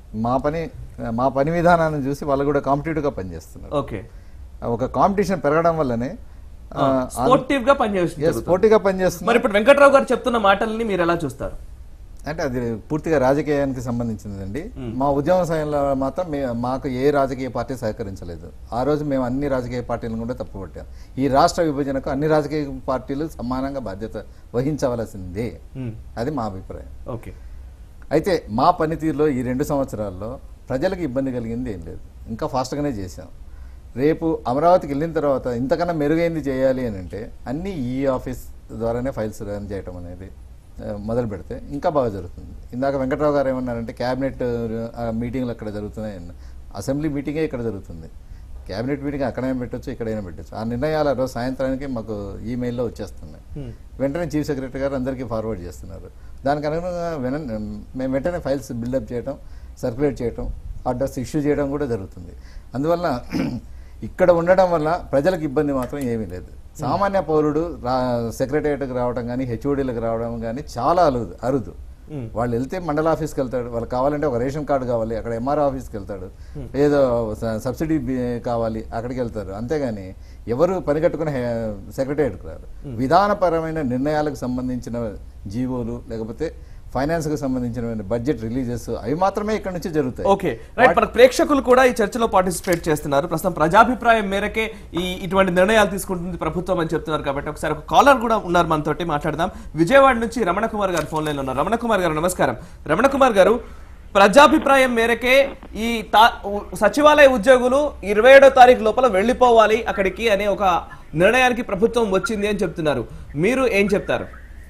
మా పని విధానాన్ని చూసి వాళ్ళు కూడా కాంపిటేటివ్ గా పనిచేస్తున్నారు. ఒక కాంపిటీషన్ పెరగడం వల్లనే స్పోర్టివ్ గా పనిచేస్తున్నారు. మరి ఇప్పుడు వెంకట్రావు గారు చెప్తున్న మాటల్ని మీరు ఎలా చూస్తారు? అంటే అది పూర్తిగా రాజకీయానికి సంబంధించిందండి. మా ఉద్యమ సమయంలో మాత్రం మాకు ఏ రాజకీయ పార్టీ సహకరించలేదు. ఆ రోజు మేము అన్ని రాజకీయ పార్టీలను కూడా తప్పుపట్టాం. ఈ రాష్ట్ర విభజనకు అన్ని రాజకీయ పార్టీలు సమానంగా బాధ్యత వహించవలసిందే, అది మా అభిప్రాయం. అయితే మా పనితీరులో ఈ 2 సంవత్సరాల్లో ప్రజలకు ఇబ్బంది కలిగింది ఏం లేదు. ఇంకా ఫాస్ట్గానే చేశాం. రేపు అమరావతికి వెళ్ళిన తర్వాత ఇంతకన్నా మెరుగైంది చేయాలి అని అంటే అన్ని ఈ ఆఫీస్ ద్వారానే ఫైల్స్ రన్ చేయటం అనేది మొదలు పెడితే ఇంకా బాగా జరుగుతుంది. ఇందాక వెంకట్రావు గారు ఏమన్నారంటే క్యాబినెట్ మీటింగ్లు అక్కడ జరుగుతున్నాయి, అసెంబ్లీ మీటింగే ఇక్కడ జరుగుతుంది. క్యాబినెట్ మీటింగ్ అక్కడైనా పెట్టచ్చు, ఇక్కడైనా పెట్టచ్చు. ఆ నిర్ణయాలు రోజు సాయంత్రానికి మాకు ఈమెయిల్లో వచ్చేస్తున్నాయి. వెంటనే చీఫ్ సెక్రటరీ గారు అందరికీ ఫార్వర్డ్ చేస్తున్నారు. దానికి అనుగుణంగా మేము వెంటనే ఫైల్స్ బిల్డప్ చేయడం, సర్క్యులేట్ చేయడం, ఆర్డర్స్ ఇష్యూ చేయడం కూడా జరుగుతుంది. అందువల్ల ఇక్కడ ఉండడం వల్ల ప్రజలకు ఇబ్బంది మాత్రం ఏమీ లేదు. సామాన్య పౌరుడు సెక్రటేరియట్కి రావడం కానీ, హెచ్ఓడీలకు రావడం కానీ చాలా అరుదు. వాళ్ళు వెళ్తే మండల ఆఫీస్కి వెళ్తాడు, వాళ్ళకి కావాలంటే ఒక రేషన్ కార్డు కావాలి, అక్కడ ఎంఆర్ఓ ఆఫీస్కి వెళ్తాడు, ఏదో సబ్సిడీ కావాలి, అక్కడికి వెళ్తారు. అంతేగాని ఎవరు పని కట్టుకుని సెక్రటేరియట్కి రారు. విధానపరమైన నిర్ణయాలకు సంబంధించిన జీవోలు, లేకపోతే ఫైనాన్స్ కు సంబంధించిన బడ్జెట్ రిలీజెస్ అవి మాత్రమే ఇక్కడ నుంచి జరుగుతాయి. Okay, right. మన ప్రేక్షకులు కూడా ఈ చర్చలో పార్టిసిపేట్ చేస్తున్నారు. ప్రస్తుతం ప్రజాభిప్రాయం మేరకే ఇటువంటి నిర్ణయాలు తీసుకుంటుంది ప్రభుత్వం అని చెప్తున్నారు. కాబట్టి ఒకసారి ఒక కాలర్ కూడా ఉన్నారు మనతోటి, మాట్లాడదాం. విజయవాడ నుంచి రమణ కుమార్ గారు ఫోన్ లైన్ లో ఉన్నారు. రమణ కుమార్ గారు నమస్కారం. రమణ కుమార్ గారు, ప్రజాభిప్రాయం మేరకే ఈ సచివాలయ ఉద్యోగులు 27వ తారీఖు లోపల వెళ్లిపోవాలి అక్కడికి అనే ఒక నిర్ణయానికి ప్రభుత్వం వచ్చింది అని చెప్తున్నారు. మీరు ఏం చెప్తారు?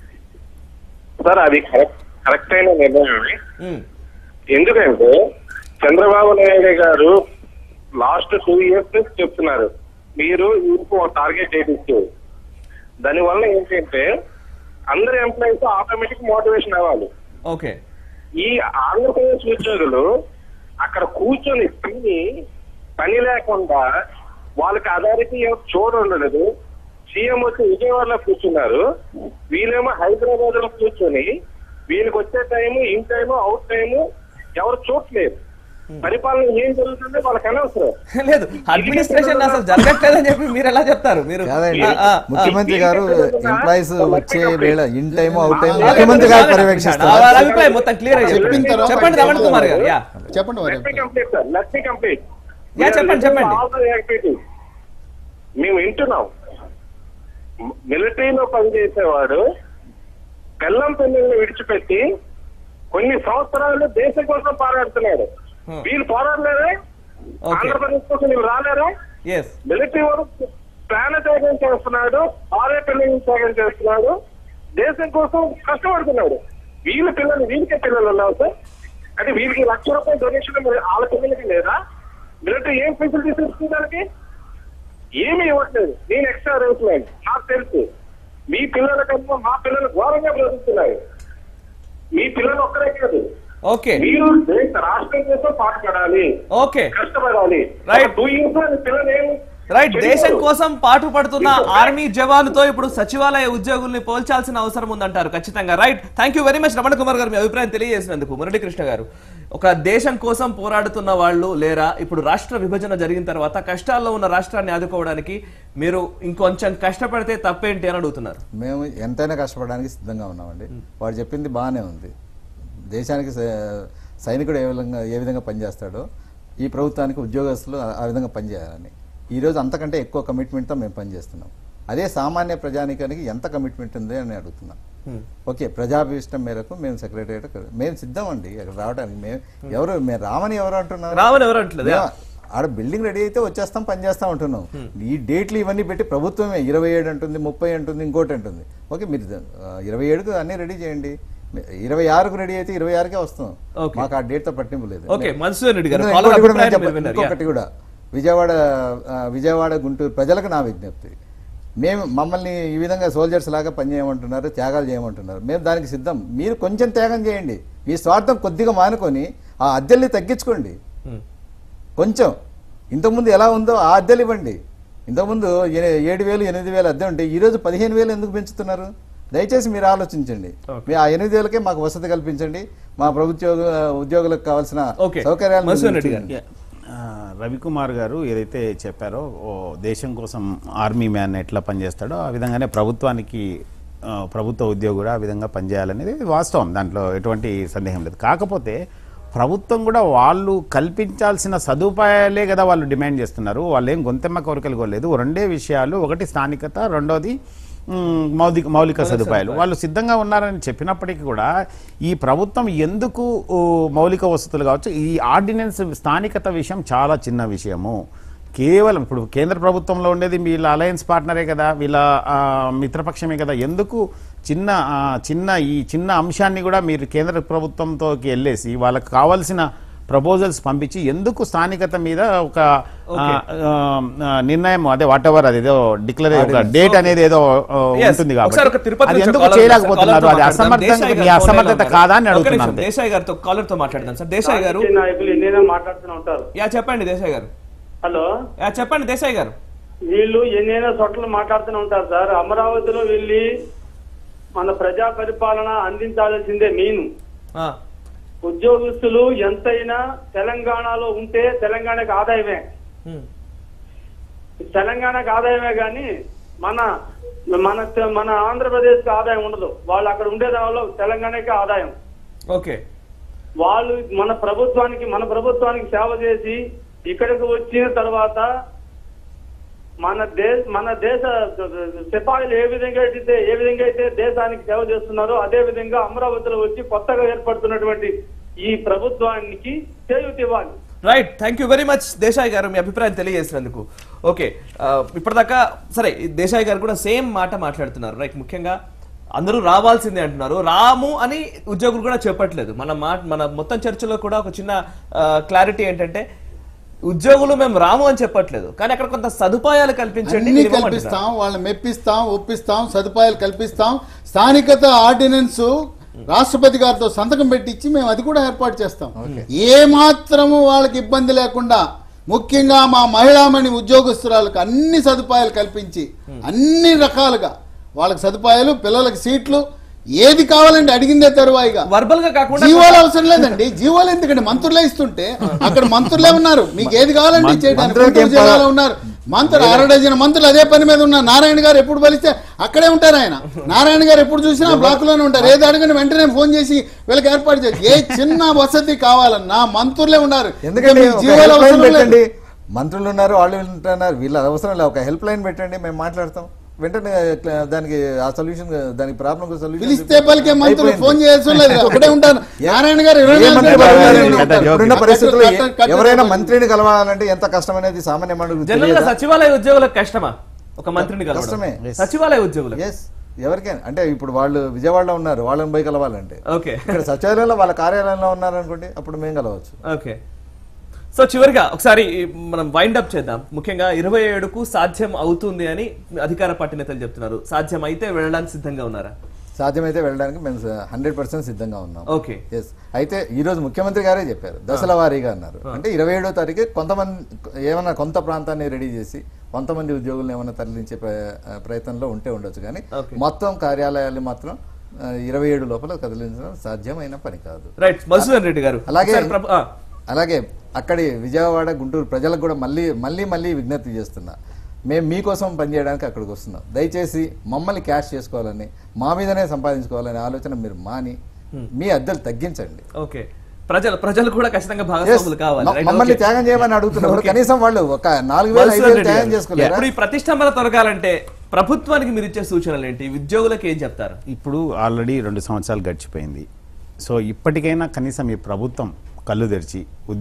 సార్, అది కరెక్ట్ అయిన నిర్ణయమే. ఎందుకంటే చంద్రబాబు నాయుడు గారు లాస్ట్ 2 years చెప్తున్నారు మీరు ఇంకో టార్గెట్ డేట్ ఇచ్చేది. దానివల్ల ఏంటంటే అందరు ఎంప్లాయీస్ ఆటోమేటిక్ మోటివేషన్ అవ్వాలి. ఓకే, ఈ ఆంధ్రప్రదేశ్ ఉద్యోగులు అక్కడ కూర్చొని పని లేకుండా వాళ్ళకి అథారిటీ చోటు ఉండలేదు. సీఎం వచ్చి విజయవాడలో కూర్చున్నారు, వీళ్ళేమో హైదరాబాద్ లో కూర్చొని వీళ్ళకి వచ్చే time, in time, out time ఎవరు చూడలేదు. పరిపాలన ఏం జరుగుతుందో వాళ్ళకి అనవసరం. లేదు, అడ్మినిస్ట్రేషన్ అసలు జరగట్లేదని చెప్పి మీరు ఎలా చెప్తారు? మీరు కాదండి, ముఖ్యమంత్రి గారు ఎంప్లాయీస్ వచ్చే వేళ ఇన్ టైమ్ అవుట్ టైం ముఖ్యమంత్రి గారు పర్యవేక్షిస్తారు. అభిప్రాయం మొత్తం క్లియర్ చెప్పిన తర్వాత చెప్పండి రమణ్ కుమార్ గారు. చెప్పండి వారు. చెప్పండి. మేము వింటున్నాం. మిలిటరీలో పనిచేసేవాడు బెల్లం పెన్నులను విడిచిపెట్టి కొన్ని సంవత్సరాలు దేశం కోసం పోరాడుతున్నాడు. వీళ్ళు పోరాడలేదా? ఆంధ్రప్రదేశ్ కోసం వీళ్ళు రాలేరా? మిలిటరీ వాడు ప్రాణత్యాగం చేస్తున్నాడు, ఆరే పిల్లల్ని త్యాగం చేస్తున్నాడు, దేశం కోసం కష్టపడుతున్నాడు. వీళ్ళ పిల్లలు వీళ్ళకే పిల్లలు ఉన్నారు సార్. అంటే వీళ్ళకి ₹1,00,000 డొనేషన్ వాళ్ళ పిల్లలకి లేదా? మిలిటరీ ఏం ఫెసిలిటీస్ ఇస్తుంది దానికి? ఏమీ ఇవ్వట్లేదు. నేను ఎక్స్ట్రా అడుగుతున్నాను, నాకు తెలుసు. మీ పిల్లల కన్నా మా పిల్లలు ఘోరంగా బ్రతుకుతున్నారు. మీ పిల్లలు ఒక్కరే కాదు, మీరు రాష్ట్రం కోసం పాటుపడాలి, కష్టపడాలి. 2 years పిల్లలు ఏమి రైట్, దేశం కోసం పాటు పడుతున్న ఆర్మీ జవాన్తో ఇప్పుడు సచివాలయ ఉద్యోగుల్ని పోల్చాల్సిన అవసరం ఉందంటారు ఖచ్చితంగా. Right, thank you very much Ramana Kumar గారు మీ అభిప్రాయం తెలియజేసినందుకు. మురళీకృష్ణ గారు, ఒక దేశం కోసం పోరాడుతున్న వాళ్ళు లేరా? ఇప్పుడు రాష్ట్ర విభజన జరిగిన తర్వాత కష్టాల్లో ఉన్న రాష్ట్రాన్ని ఆదుకోవడానికి మీరు ఇంకొంచెం కష్టపడితే తప్పేంటి అని అడుగుతున్నారు. మేము ఎంతైనా కష్టపడడానికి సిద్ధంగా ఉన్నామండి. వాడు చెప్పింది బాగానే ఉంది. దేశానికి సైనికుడు ఏ విధంగా పనిచేస్తాడో ఈ ప్రభుత్వానికి ఉద్యోగస్తులు ఆ విధంగా పనిచేయాలని ఈరోజు అంతకంటే ఎక్కువ కమిట్మెంట్తో మేము పనిచేస్తున్నాం. అదే సామాన్య ప్రజానికానికి ఎంత కమిట్మెంట్ ఉంది అని అడుగుతున్నాం. ఓకే, ప్రజాభిష్టం మేరకు మేము సెక్రటరియట్ మేము సిద్ధం అండి అక్కడ రావడానికి. మేము రామని ఎవరు అంటున్నారు? ఆడ బిల్డింగ్ రెడీ అయితే వచ్చేస్తాం, పనిచేస్తాం అంటున్నాం. ఈ డేట్లు ఇవన్నీ పెట్టి ప్రభుత్వమే 27 అంటుంది, 30 అంటుంది, ఇంకోటి అంటుంది. ఓకే, మీరు 27కు అన్ని రెడీ చేయండి. 26కు రెడీ అయితే 26కే వస్తాం. మాకు ఆ డేట్ తో పట్టింపు లేదు. ఇంకొకటి కూడా విజయవాడ గుంటూరు ప్రజలకు నా విజ్ఞప్తి, మమ్మల్ని ఈ విధంగా సోల్జర్స్ లాగా పనిచేయమంటున్నారు, త్యాగాలు చేయమంటున్నారు. మేము దానికి సిద్ధం. మీరు కొంచెం త్యాగం చేయండి. మీ స్వార్థం కొద్దిగా మానుకొని ఆ అద్దెల్ని తగ్గించుకోండి. కొంచెం ఇంతకుముందు ఎలా ఉందో ఆ అద్దెలు ఇవ్వండి. ఇంతకుముందు 7,000 8,000 అద్దె ఉంటే ఈరోజు 15,000 ఎందుకు పెంచుతున్నారు? దయచేసి మీరు ఆలోచించండి. మీ ఆ 8,000కే మాకు వసతి కల్పించండి. మా ప్రభుత్వ ఉద్యోగులకు కావాల్సిన సౌకర్యాలు. రవికుమార్ గారు ఏదైతే చెప్పారో దేశం కోసం ఆర్మీ మ్యాన్ ఎట్లా పనిచేస్తాడో ఆ విధంగానే ప్రభుత్వానికి ప్రభుత్వ ఉద్యోగుడు ఆ విధంగా పనిచేయాలనేది వాస్తవం, దాంట్లో ఎటువంటి సందేహం లేదు. కాకపోతే ప్రభుత్వం కూడా వాళ్ళు కల్పించాల్సిన సదుపాయాలే కదా వాళ్ళు డిమాండ్ చేస్తున్నారు. వాళ్ళు ఏం గొంతెమ్మ కోరికలు కోరలేదు. రెండే విషయాలు, ఒకటి స్థానికత, రెండోది మౌలిక సదుపాయాలు. వాళ్ళు సిద్ధంగా ఉన్నారని చెప్పినప్పటికీ కూడా ఈ ప్రభుత్వం ఎందుకు మౌలిక వసతులు కావచ్చు, ఈ ఆర్డినెన్స్ స్థానికత విషయం చాలా చిన్న విషయము. కేవలం ఇప్పుడు కేంద్ర ప్రభుత్వంలో ఉండేది వీళ్ళ అలయన్స్ పార్ట్నరే కదా, వీళ్ళ మిత్రపక్షమే కదా. ఎందుకు ఈ చిన్న అంశాన్ని కూడా మీరు కేంద్ర ప్రభుత్వంతోకి వెళ్ళేసి వాళ్ళకి కావాల్సిన ప్రపోజల్స్ పంపించి ఎందుకు స్థానికత మీద ఒక నిర్ణయం, అదే వాట్ ఎవర్ అదేదో డిక్లరే డేట్ అనేది ఏదో ఉంటుంది కాబట్టి అది ఎందుకు చేయలేకపోతున్నారు? అది అసమర్థత కాదా అని అడుగుతున్నాను. దేశాయ్ గారితో కాలర్ తో మాట్లాడదాం సార్. దేశాయ్ గారు చెప్పండి. దేశాయ్ గారు హలో, చెప్పండి దేశాయ్ గారు. వీళ్ళు ఎన్నైనా చోట్ల మాట్లాడుతూనే ఉంటారు సార్. అమరావతిలో వెళ్ళి మన ప్రజా పరిపాలన అందించాల్సిందే మెయిన్. ఉద్యోగస్తులు ఎంతైనా తెలంగాణలో ఉంటే తెలంగాణకు ఆదాయమే, తెలంగాణకు ఆదాయమే కానీ మన మన మన ఆంధ్రప్రదేశ్కి ఆదాయం ఉండదు. వాళ్ళు అక్కడ ఉండే దానిలో తెలంగాణకి ఆదాయం. ఓకే, వాళ్ళు మన ప్రభుత్వానికి సేవ చేసి ఇక్కడికి వచ్చిన తర్వాత మన దేశ సిపాయిలు ఏ విధంగా అయితే దేశానికి సేవ చేస్తున్నారో అదే విధంగా అమరావతిలో వచ్చి కొత్తగా ఏర్పడుతున్నటువంటి ఈ ప్రభుత్వానికి చేయూత ఇవ్వాలి. Right, thank you very much Desai గారు మీ అభిప్రాయం తెలియజేసినందుకు. ఓకే, ఇప్పటిదాకా సరే దేశాయ్ గారు కూడా సేమ్ మాట మాట్లాడుతున్నారు. రైట్, ముఖ్యంగా అందరూ రావాల్సిందే అంటున్నారు. రాము అని ఉద్యోగులు కూడా చెప్పట్లేదు. మన మొత్తం చర్చలో కూడా ఒక చిన్న క్లారిటీ ఏంటంటే ఉద్యోగులు మేము రాము అని చెప్పట్లేదు, కానీ అక్కడ కొంత సదుపాయాలు కల్పించండి, కల్పిస్తాం, వాళ్ళని మెప్పిస్తాం, ఒప్పిస్తాం, సదుపాయాలు కల్పిస్తాం. స్థానికత ఆర్డినెన్స్ రాష్ట్రపతి గారితో సంతకం పెట్టించి మేము అది కూడా ఏర్పాటు చేస్తాం. ఏ మాత్రము వాళ్ళకి ఇబ్బంది లేకుండా, ముఖ్యంగా మా మహిళామణి ఉద్యోగస్తురాలకు అన్ని సదుపాయాలు కల్పించి అన్ని రకాలుగా వాళ్ళకి సదుపాయాలు, పిల్లలకి సీట్లు, ఏది కావాలంటే అడిగిందే తరువాయిగా. వర్బల్ గా కాకుండా జీవోలు అవసరం లేదండి. జీవోలు ఎందుకంటే మంత్రులే ఇస్తుంటే అక్కడ మంత్రులే ఉన్నారు. మీకు ఏది కావాలంటే చేయడానికి గుంటూరు జిల్లాలో ఉన్నారు మంత్రులు, 6 డజన్ మంత్రులు అదే పని మీద ఉన్నారు. నారాయణ గారు ఎప్పుడు బలిస్తే అక్కడే ఉంటారు. ఆయన నారాయణ గారు ఎప్పుడు చూసినా బ్లాక్ లోనే ఉంటారు. ఏది అడగండి వెంటనే ఫోన్ చేసి వీళ్ళకి ఏర్పాటు చేసి ఏ చిన్న వసతి కావాలన్నా మంత్రులే ఉన్నారు. ఎందుకంటే జీవోలు అవసరం లేదు. మంత్రులు ఉన్నారు, వాళ్ళు ఉంటున్నారు, వీళ్ళ అవసరం లేదు. ఒక హెల్ప్ లైన్ పెట్టండి, మేము మాట్లాడతాం వెంటనే దానికి ఆ సొల్యూషన్, దానికి ప్రాబ్లం పిలిస్తే పలికే మంత్రులు ఫోన్ చేయాల్సి లేదు, అక్కడే ఉంటారు. నారాయణ గారు ఇప్పుడున్న పరిస్థితుల్లో ఎవరైనా మంత్రిని కలవాలంటే ఎంత కష్టం అనేది సామాన్య జనరల్ గా సచివాలయ ఉద్యోగులకు కష్టమా? ఒక మంత్రిని కష్టమే. సచివాలయ ఉద్యోగులు ఎవరికైనా అంటే ఇప్పుడు వాళ్ళు విజయవాడలో ఉన్నారు, వాళ్ళని పోయి కలవాలంటే ఇక్కడ సచివాలయంలో వాళ్ళ కార్యాలయంలో ఉన్నారు అనుకోండి, అప్పుడు మేము కలవచ్చు. ఓకే. సో చివరిగా ఒకసారి మనం వైండ్ అప్ చేద్దాం. ముఖ్యంగా 27కు సాధ్యం అవుతుంది అని అధికార పార్టీ నేతలు చెప్తున్నారు. సాధ్యం అయితే వెళ్ళడానికి సిద్ధంగా ఉన్నారా? సాధ్యమైతే వెళ్ళడానికి మేము 100% సిద్ధంగా ఉన్నాం. ఓకే. ఎస్. అయితే ఈ రోజు ముఖ్యమంత్రి గారే చెప్పారు, దశల వారీగా అన్నారు. అంటే 27వ తారీఖు కొంతమంది ఏమైనా కొంత ప్రాంతాన్ని రెడీ చేసి కొంతమంది ఉద్యోగులను ఏమైనా తరలించే ప్రయత్నంలో ఉండొచ్చు, కానీ మొత్తం కార్యాలయాలు మాత్రం 27 లోపల కదిలించడం సాధ్యమైన పని కాదు. రైట్. మధుసూదన్ రెడ్డి గారు అలాగే అక్కడి విజయవాడ గుంటూరు ప్రజలకు కూడా మళ్ళీ విజ్ఞప్తి చేస్తున్నా, మేము మీకోసం పనిచేయడానికి అక్కడికి వస్తున్నాం. దయచేసి మమ్మల్ని క్యాష్ చేసుకోవాలని, మా మీదనే సంపాదించుకోవాలనే ఆలోచన మీరు మాని మీ అద్దెలు తగ్గించండి. ఓకే. ప్రజలు కూడా ఖచ్చితంగా భాగస్వాములు కావాలి. మమ్మల్ని త్యాగం చేయమని అడుగుతున్నారు. కనీసం వాళ్ళు ఒక 4,000 త్యాగం చేసుకోలేదు. ఇప్పుడు ఈ ప్రతిష్టంభన తొలగాలంటే ప్రభుత్వానికి మీరు ఇచ్చే సూచనలు ఏంటి? ఉద్యోగులకు ఏం చెప్తారు? ఇప్పుడు ఆల్రెడీ 2 సంవత్సరాలు గడిచిపోయింది. సో ఇప్పటికైనా కనీసం ఈ ప్రభుత్వం కళ్ళు తెరిచి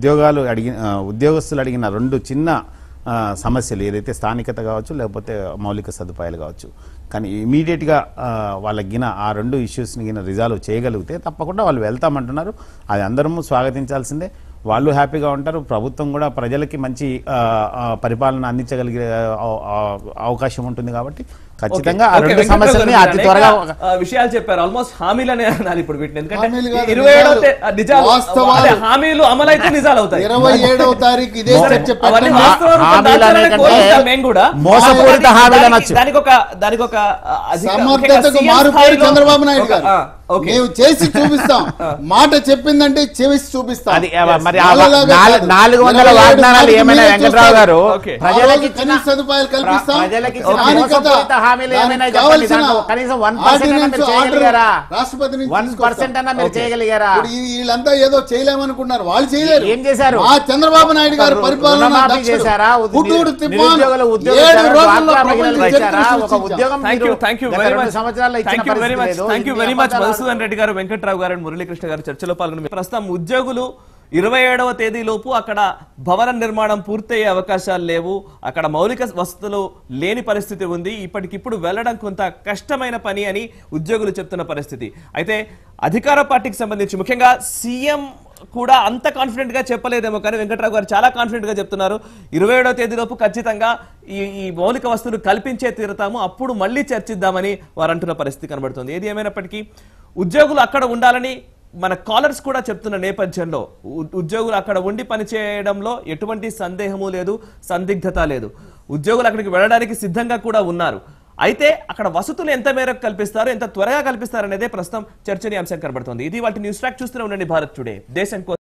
ఉద్యోగస్తులు అడిగిన 2 చిన్న సమస్యలు, ఏదైతే స్థానికత కావచ్చు లేకపోతే మౌలిక సదుపాయాలు కావచ్చు, కానీ ఇమీడియట్గా వాళ్ళకి గిన ఆ 2 ఇష్యూస్ని గిన రిజాల్వ్ చేయగలిగితే తప్పకుండా వాళ్ళు వెళ్తామంటున్నారు. అది అందరము స్వాగతించాల్సిందే. వాళ్ళు హ్యాపీగా ఉంటారు, ప్రభుత్వం కూడా ప్రజలకి మంచి పరిపాలన అందించగలిగే అవకాశం ఉంటుంది. కాబట్టి ఖచ్చితంగా ఆ 2 సమస్యలని అతి త్వరగా విషయాలు చెప్పారు. ఆల్మోస్ట్ హామీలనే అనాలి ఇప్పుడు వీటిని, ఎందుకంటే హామీలు అమలైతే నిజాలు అవుతాయి. 27వ తారీఖు ఇదే మోసపూరిత హామీలు అనొచ్చు. దానికి ఒక సమర్థతకు మారుపేరు చంద్రబాబు నాయుడు గారు. మేము చేసి చూపిస్తాం, మాట చెప్పిందంటే చేసి చూపిస్తాం. మరి 400 వాగ్దానాలు ఏమైనా వెంకట్రావు గారు ప్రజలకి కనీస సదుపాయాలు కల్పిస్తాం, హామీలు ఏమైనా కనీసం 1% చేయగలిగారా? రాష్ట్రపతి 1% అన్నా మీరు చేయగలిగారా? వీళ్ళంతా ఏదో చేయలేమనుకున్నారు, వాళ్ళు చేయలేరు. ఏం చేశారు? ఆ చంద్రబాబు నాయుడు గారు పరిపాలన చేశారా? మధుసూదన్ రెడ్డి గారు, వెంకట్రావు గారు, మురళీకృష్ణ గారు చర్చలో పాల్గొని ప్రస్తుతం ఉద్యోగులు 27వ తేదీలోపు అక్కడ భవన నిర్మాణం పూర్తయ్యే అవకాశాలు లేవు, అక్కడ మౌలిక వసతులు లేని పరిస్థితి ఉంది, ఇప్పటికిప్పుడు వెళ్లడం కొంత కష్టమైన పని అని ఉద్యోగులు చెప్తున్న పరిస్థితి. అయితే అధికార పార్టీకి సంబంధించి ముఖ్యంగా సీఎం కూడా అంత కాన్ఫిడెంట్ గా చెప్పలేదేమో, కానీ వెంకట్రావు గారు చాలా కాన్ఫిడెంట్ గా చెప్తున్నారు. 27వ తేదీలోపు ఖచ్చితంగా ఈ మౌలిక వస్తువులు కల్పించే తీరుతాము, అప్పుడు మళ్ళీ చర్చిద్దామని వారు అంటున్న పరిస్థితి కనబడుతుంది. ఏది ఏమైనప్పటికీ ఉద్యోగులు అక్కడ ఉండాలని మన కాలర్స్ కూడా చెప్తున్న నేపథ్యంలో ఉద్యోగులు అక్కడ ఉండి పనిచేయడంలో ఎటువంటి సందేహము లేదు, సందిగ్ధత లేదు. ఉద్యోగులు అక్కడికి వెళ్ళడానికి సిద్ధంగా కూడా ఉన్నారు. అయితే అక్కడ వసతులు ఎంత మేరకు కల్పిస్తారు, ఎంత త్వరగా కల్పిస్తారు అనేదే ప్రస్తుతం చర్చనీయాంశం కనబడుతుంది. ఇది వాటి న్యూస్ ట్రాక్. చూస్తూనే ఉండండి భారత్ టుడే, దేశం